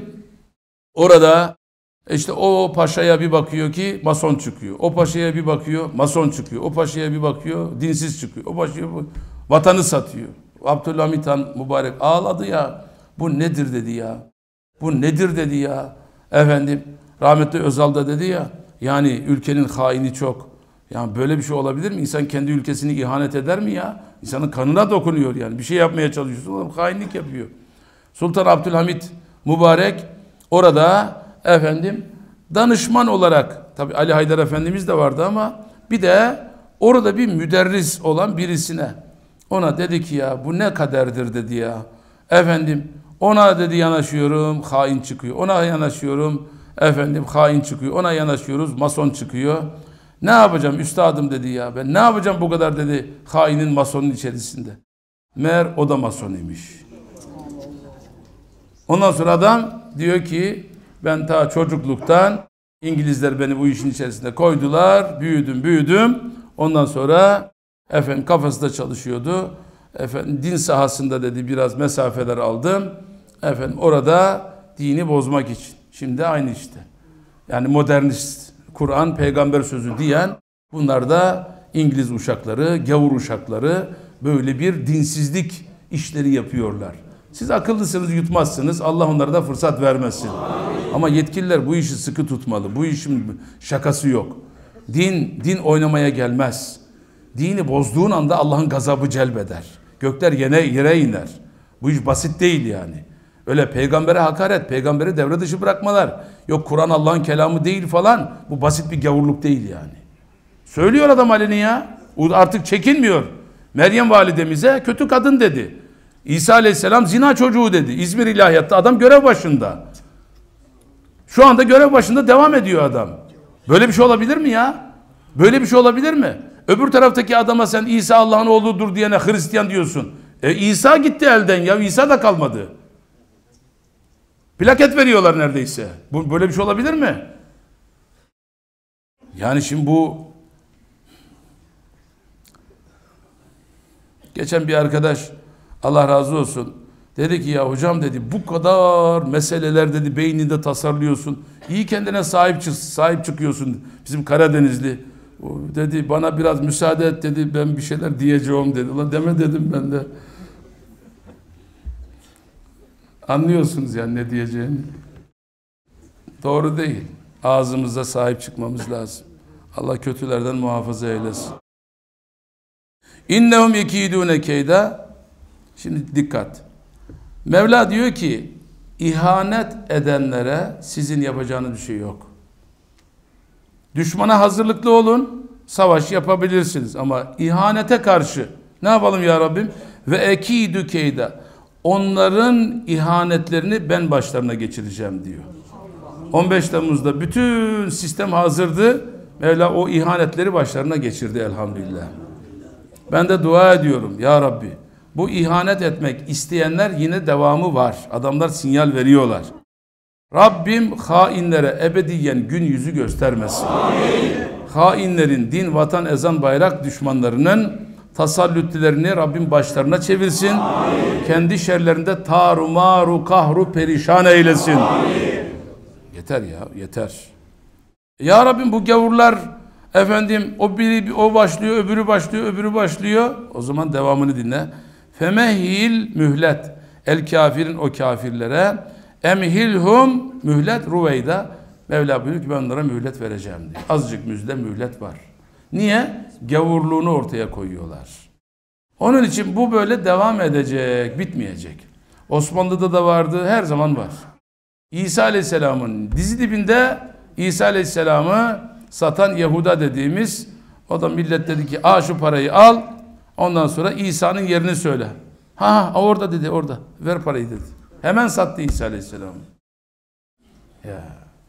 Speaker 1: orada işte o paşaya bir bakıyor ki mason çıkıyor. O paşaya bir bakıyor mason çıkıyor. O paşaya bir bakıyor dinsiz çıkıyor. O paşaya vatanı satıyor. Abdülhamit Han mübarek ağladı ya. Bu nedir dedi ya. Bu nedir dedi ya. Efendim rahmetli Özal da dedi ya. Yani ülkenin haini çok. Yani böyle bir şey olabilir mi? İnsan kendi ülkesini ihanet eder mi ya? İnsanın kanına dokunuyor yani. Bir şey yapmaya çalışıyorsun. Adam hainlik yapıyor. Sultan Abdülhamit mübarek orada efendim danışman olarak, tabi Ali Haydar Efendimiz de vardı ama bir de orada bir müderris olan birisine ona dedi ki ya bu ne kaderdir dedi ya. Efendim ona dedi yanaşıyorum hain çıkıyor. Ona yanaşıyorum efendim hain çıkıyor. Ona yanaşıyoruz mason çıkıyor. Ne yapacağım üstadım dedi ya. Ben ne yapacağım bu kadar dedi hainin masonun içerisinde. Meğer o da mason imiş. Ondan sonra adam diyor ki ben ta çocukluktan İngilizler beni bu işin içerisinde koydular. Büyüdüm büyüdüm. Ondan sonra efendim kafasında çalışıyordu. Efendim din sahasında dedi biraz mesafeler aldım. Efendim orada dini bozmak için. Şimdi aynı işte. Yani modernist, Kur'an peygamber sözü diyen bunlar da İngiliz uşakları, gavur uşakları böyle bir dinsizlik işleri yapıyorlar. Siz akıllısınız, yutmazsınız. Allah onlara da fırsat vermesin. Ama yetkililer bu işi sıkı tutmalı. Bu işin şakası yok. Din, din oynamaya gelmez. Dini bozduğun anda Allah'ın gazabı celbeder. Gökler yine yere iner. Bu iş basit değil yani. Öyle peygambere hakaret, peygamberi devre dışı bırakmalar. Yok Kur'an Allah'ın kelamı değil falan. Bu basit bir gavurluk değil yani. Söylüyor adam halini ya. Artık çekinmiyor. Meryem validemize kötü kadın dedi. İsa aleyhisselam zina çocuğu dedi. İzmir İlahiyat'ta adam görev başında. Şu anda görev başında devam ediyor adam. Böyle bir şey olabilir mi ya? Böyle bir şey olabilir mi? Öbür taraftaki adama sen İsa Allah'ın oğludur diyene Hristiyan diyorsun. E İsa gitti elden ya. İsa da kalmadı. Plaket veriyorlar neredeyse. Bu, böyle bir şey olabilir mi? Yani şimdi bu geçen bir arkadaş Allah razı olsun dedi ki ya hocam dedi bu kadar meseleler dedi beyninde tasarlıyorsun. İyi kendine sahip çık sahip çıkıyorsun. Bizim Karadenizli o dedi bana biraz müsaade et dedi ben bir şeyler diyeceğim dedi. Ulan deme dedim ben de. Anlıyorsunuz yani ne diyeceğini. Doğru değil. Ağzımıza sahip çıkmamız lazım. Allah kötülerden muhafaza eylesin. İnnehum yekidune keyda. Şimdi dikkat. Mevla diyor ki ihanet edenlere sizin yapacağınız bir şey yok. Düşmana hazırlıklı olun. Savaş yapabilirsiniz ama ihanete karşı ne yapalım ya Rabbim? Ve ekidü keyda. Onların ihanetlerini ben başlarına geçireceğim diyor. on beş Temmuz'da bütün sistem hazırdı. Mevla o ihanetleri başlarına geçirdi elhamdülillah. Ben de dua ediyorum ya Rabbi. Bu ihanet etmek isteyenler yine devamı var. Adamlar sinyal veriyorlar. Rabbim hainlere ebediyen gün yüzü göstermesin. Amin. Hainlerin din, vatan, ezan, bayrak düşmanlarının tasallütlerini Rabbim başlarına çevirsin. Amin. Kendi şerlerinde taru maru kahru perişan eylesin. Amin. Yeter ya yeter. Ya Rabbim bu gavurlar efendim o biri o başlıyor öbürü başlıyor öbürü başlıyor. O zaman devamını dinle. Femehil mühlet el kafirin o kafirlere emhilhum mühlet ruveyda. Mevla buyuruyor ki ben onlara mühlet vereceğim diyor. Azıcık müjde mühlet var. Niye? Gavurluğunu ortaya koyuyorlar. Onun için bu böyle devam edecek, bitmeyecek. Osmanlı'da da vardı, her zaman var. İsa Aleyhisselam'ın dizi dibinde İsa Aleyhisselam'ı satan Yahuda dediğimiz o da millet dedi ki a şu parayı al ondan sonra İsa'nın yerini söyle. Ha, ha orada dedi orada ver parayı dedi. Hemen sattı İsa Aleyhisselam'ı. Ya.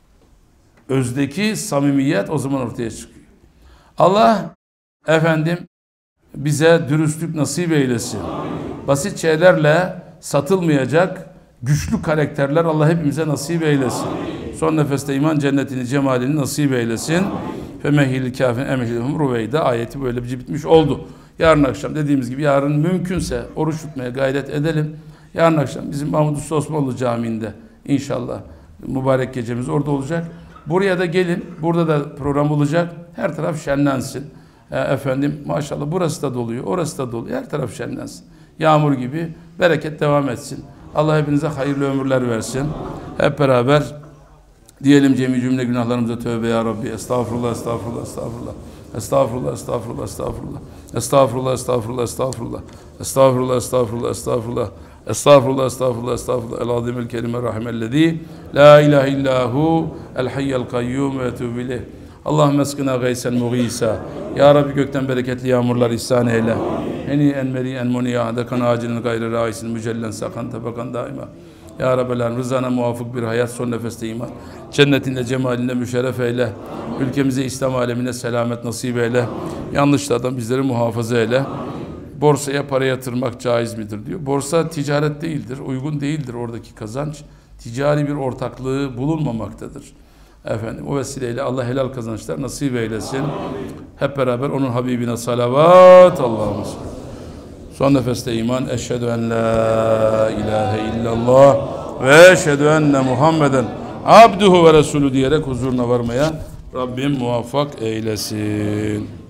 Speaker 1: Özdeki samimiyet o zaman ortaya çıkıyor. Allah efendim bize dürüstlük nasip eylesin. Basit şeylerle satılmayacak güçlü karakterler Allah hepimize nasip eylesin. Son nefeste iman cennetini, cemalini nasip eylesin. Femehil kafin emhilhum ruveyda ayeti böyle bir bitmiş oldu. Yarın akşam dediğimiz gibi yarın mümkünse oruç tutmaya gayret edelim. Yarın akşam bizim Mahmud Usta Osmanlı Camii'nde inşallah mübarek gecemiz orada olacak. Buraya da gelin. Burada da program olacak. Her taraf şenlensin. E, efendim maşallah burası da doluyor. Orası da doluyor. Her taraf şenlensin. Yağmur gibi bereket devam etsin. Allah hepinize hayırlı ömürler versin. Hep beraber diyelim cemi cümle günahlarımıza tövbe ya Rabbi. Estağfurullah, estağfurullah, estağfurullah. Estağfurullah, estağfurullah, estağfurullah. Estağfurullah, estağfurullah, estağfurullah. Estağfurullah, estağfurullah, estağfurullah. Estağfurullah, estağfurullah, estağfurullah. El azimül kelime rahimellezî. La ilahe illahu el hayyel kayyum ve etûbü ileyh. Allahümme eskina gaysen muğîsâ. Ya Rabbi gökten bereketli yağmurlar ihsan eyle. Heni en meri en muniya dekan acilin gayrı raisin mücellen sakan tabakan daima. Ya Rabbi rızana muvafık bir hayat son nefeste iman. Cennetinde cemalinde müşerref eyle. Ülkemize İslam alemine selamet nasip eyle. Yanlışlardan bizleri muhafaza eyle. Borsaya para yatırmak caiz midir diyor. Borsa ticaret değildir, uygun değildir oradaki kazanç. Ticari bir ortaklığı bulunmamaktadır. Efendim o vesileyle Allah helal kazançlar nasip eylesin. Hep beraber onun Habibine salavat. Allah'ım. Son nefeste iman. Eşhedü en la ilahe illallah ve eşhedü enne Muhammeden abduhu ve resulü diyerek huzuruna varmaya Rabbim muvaffak eylesin.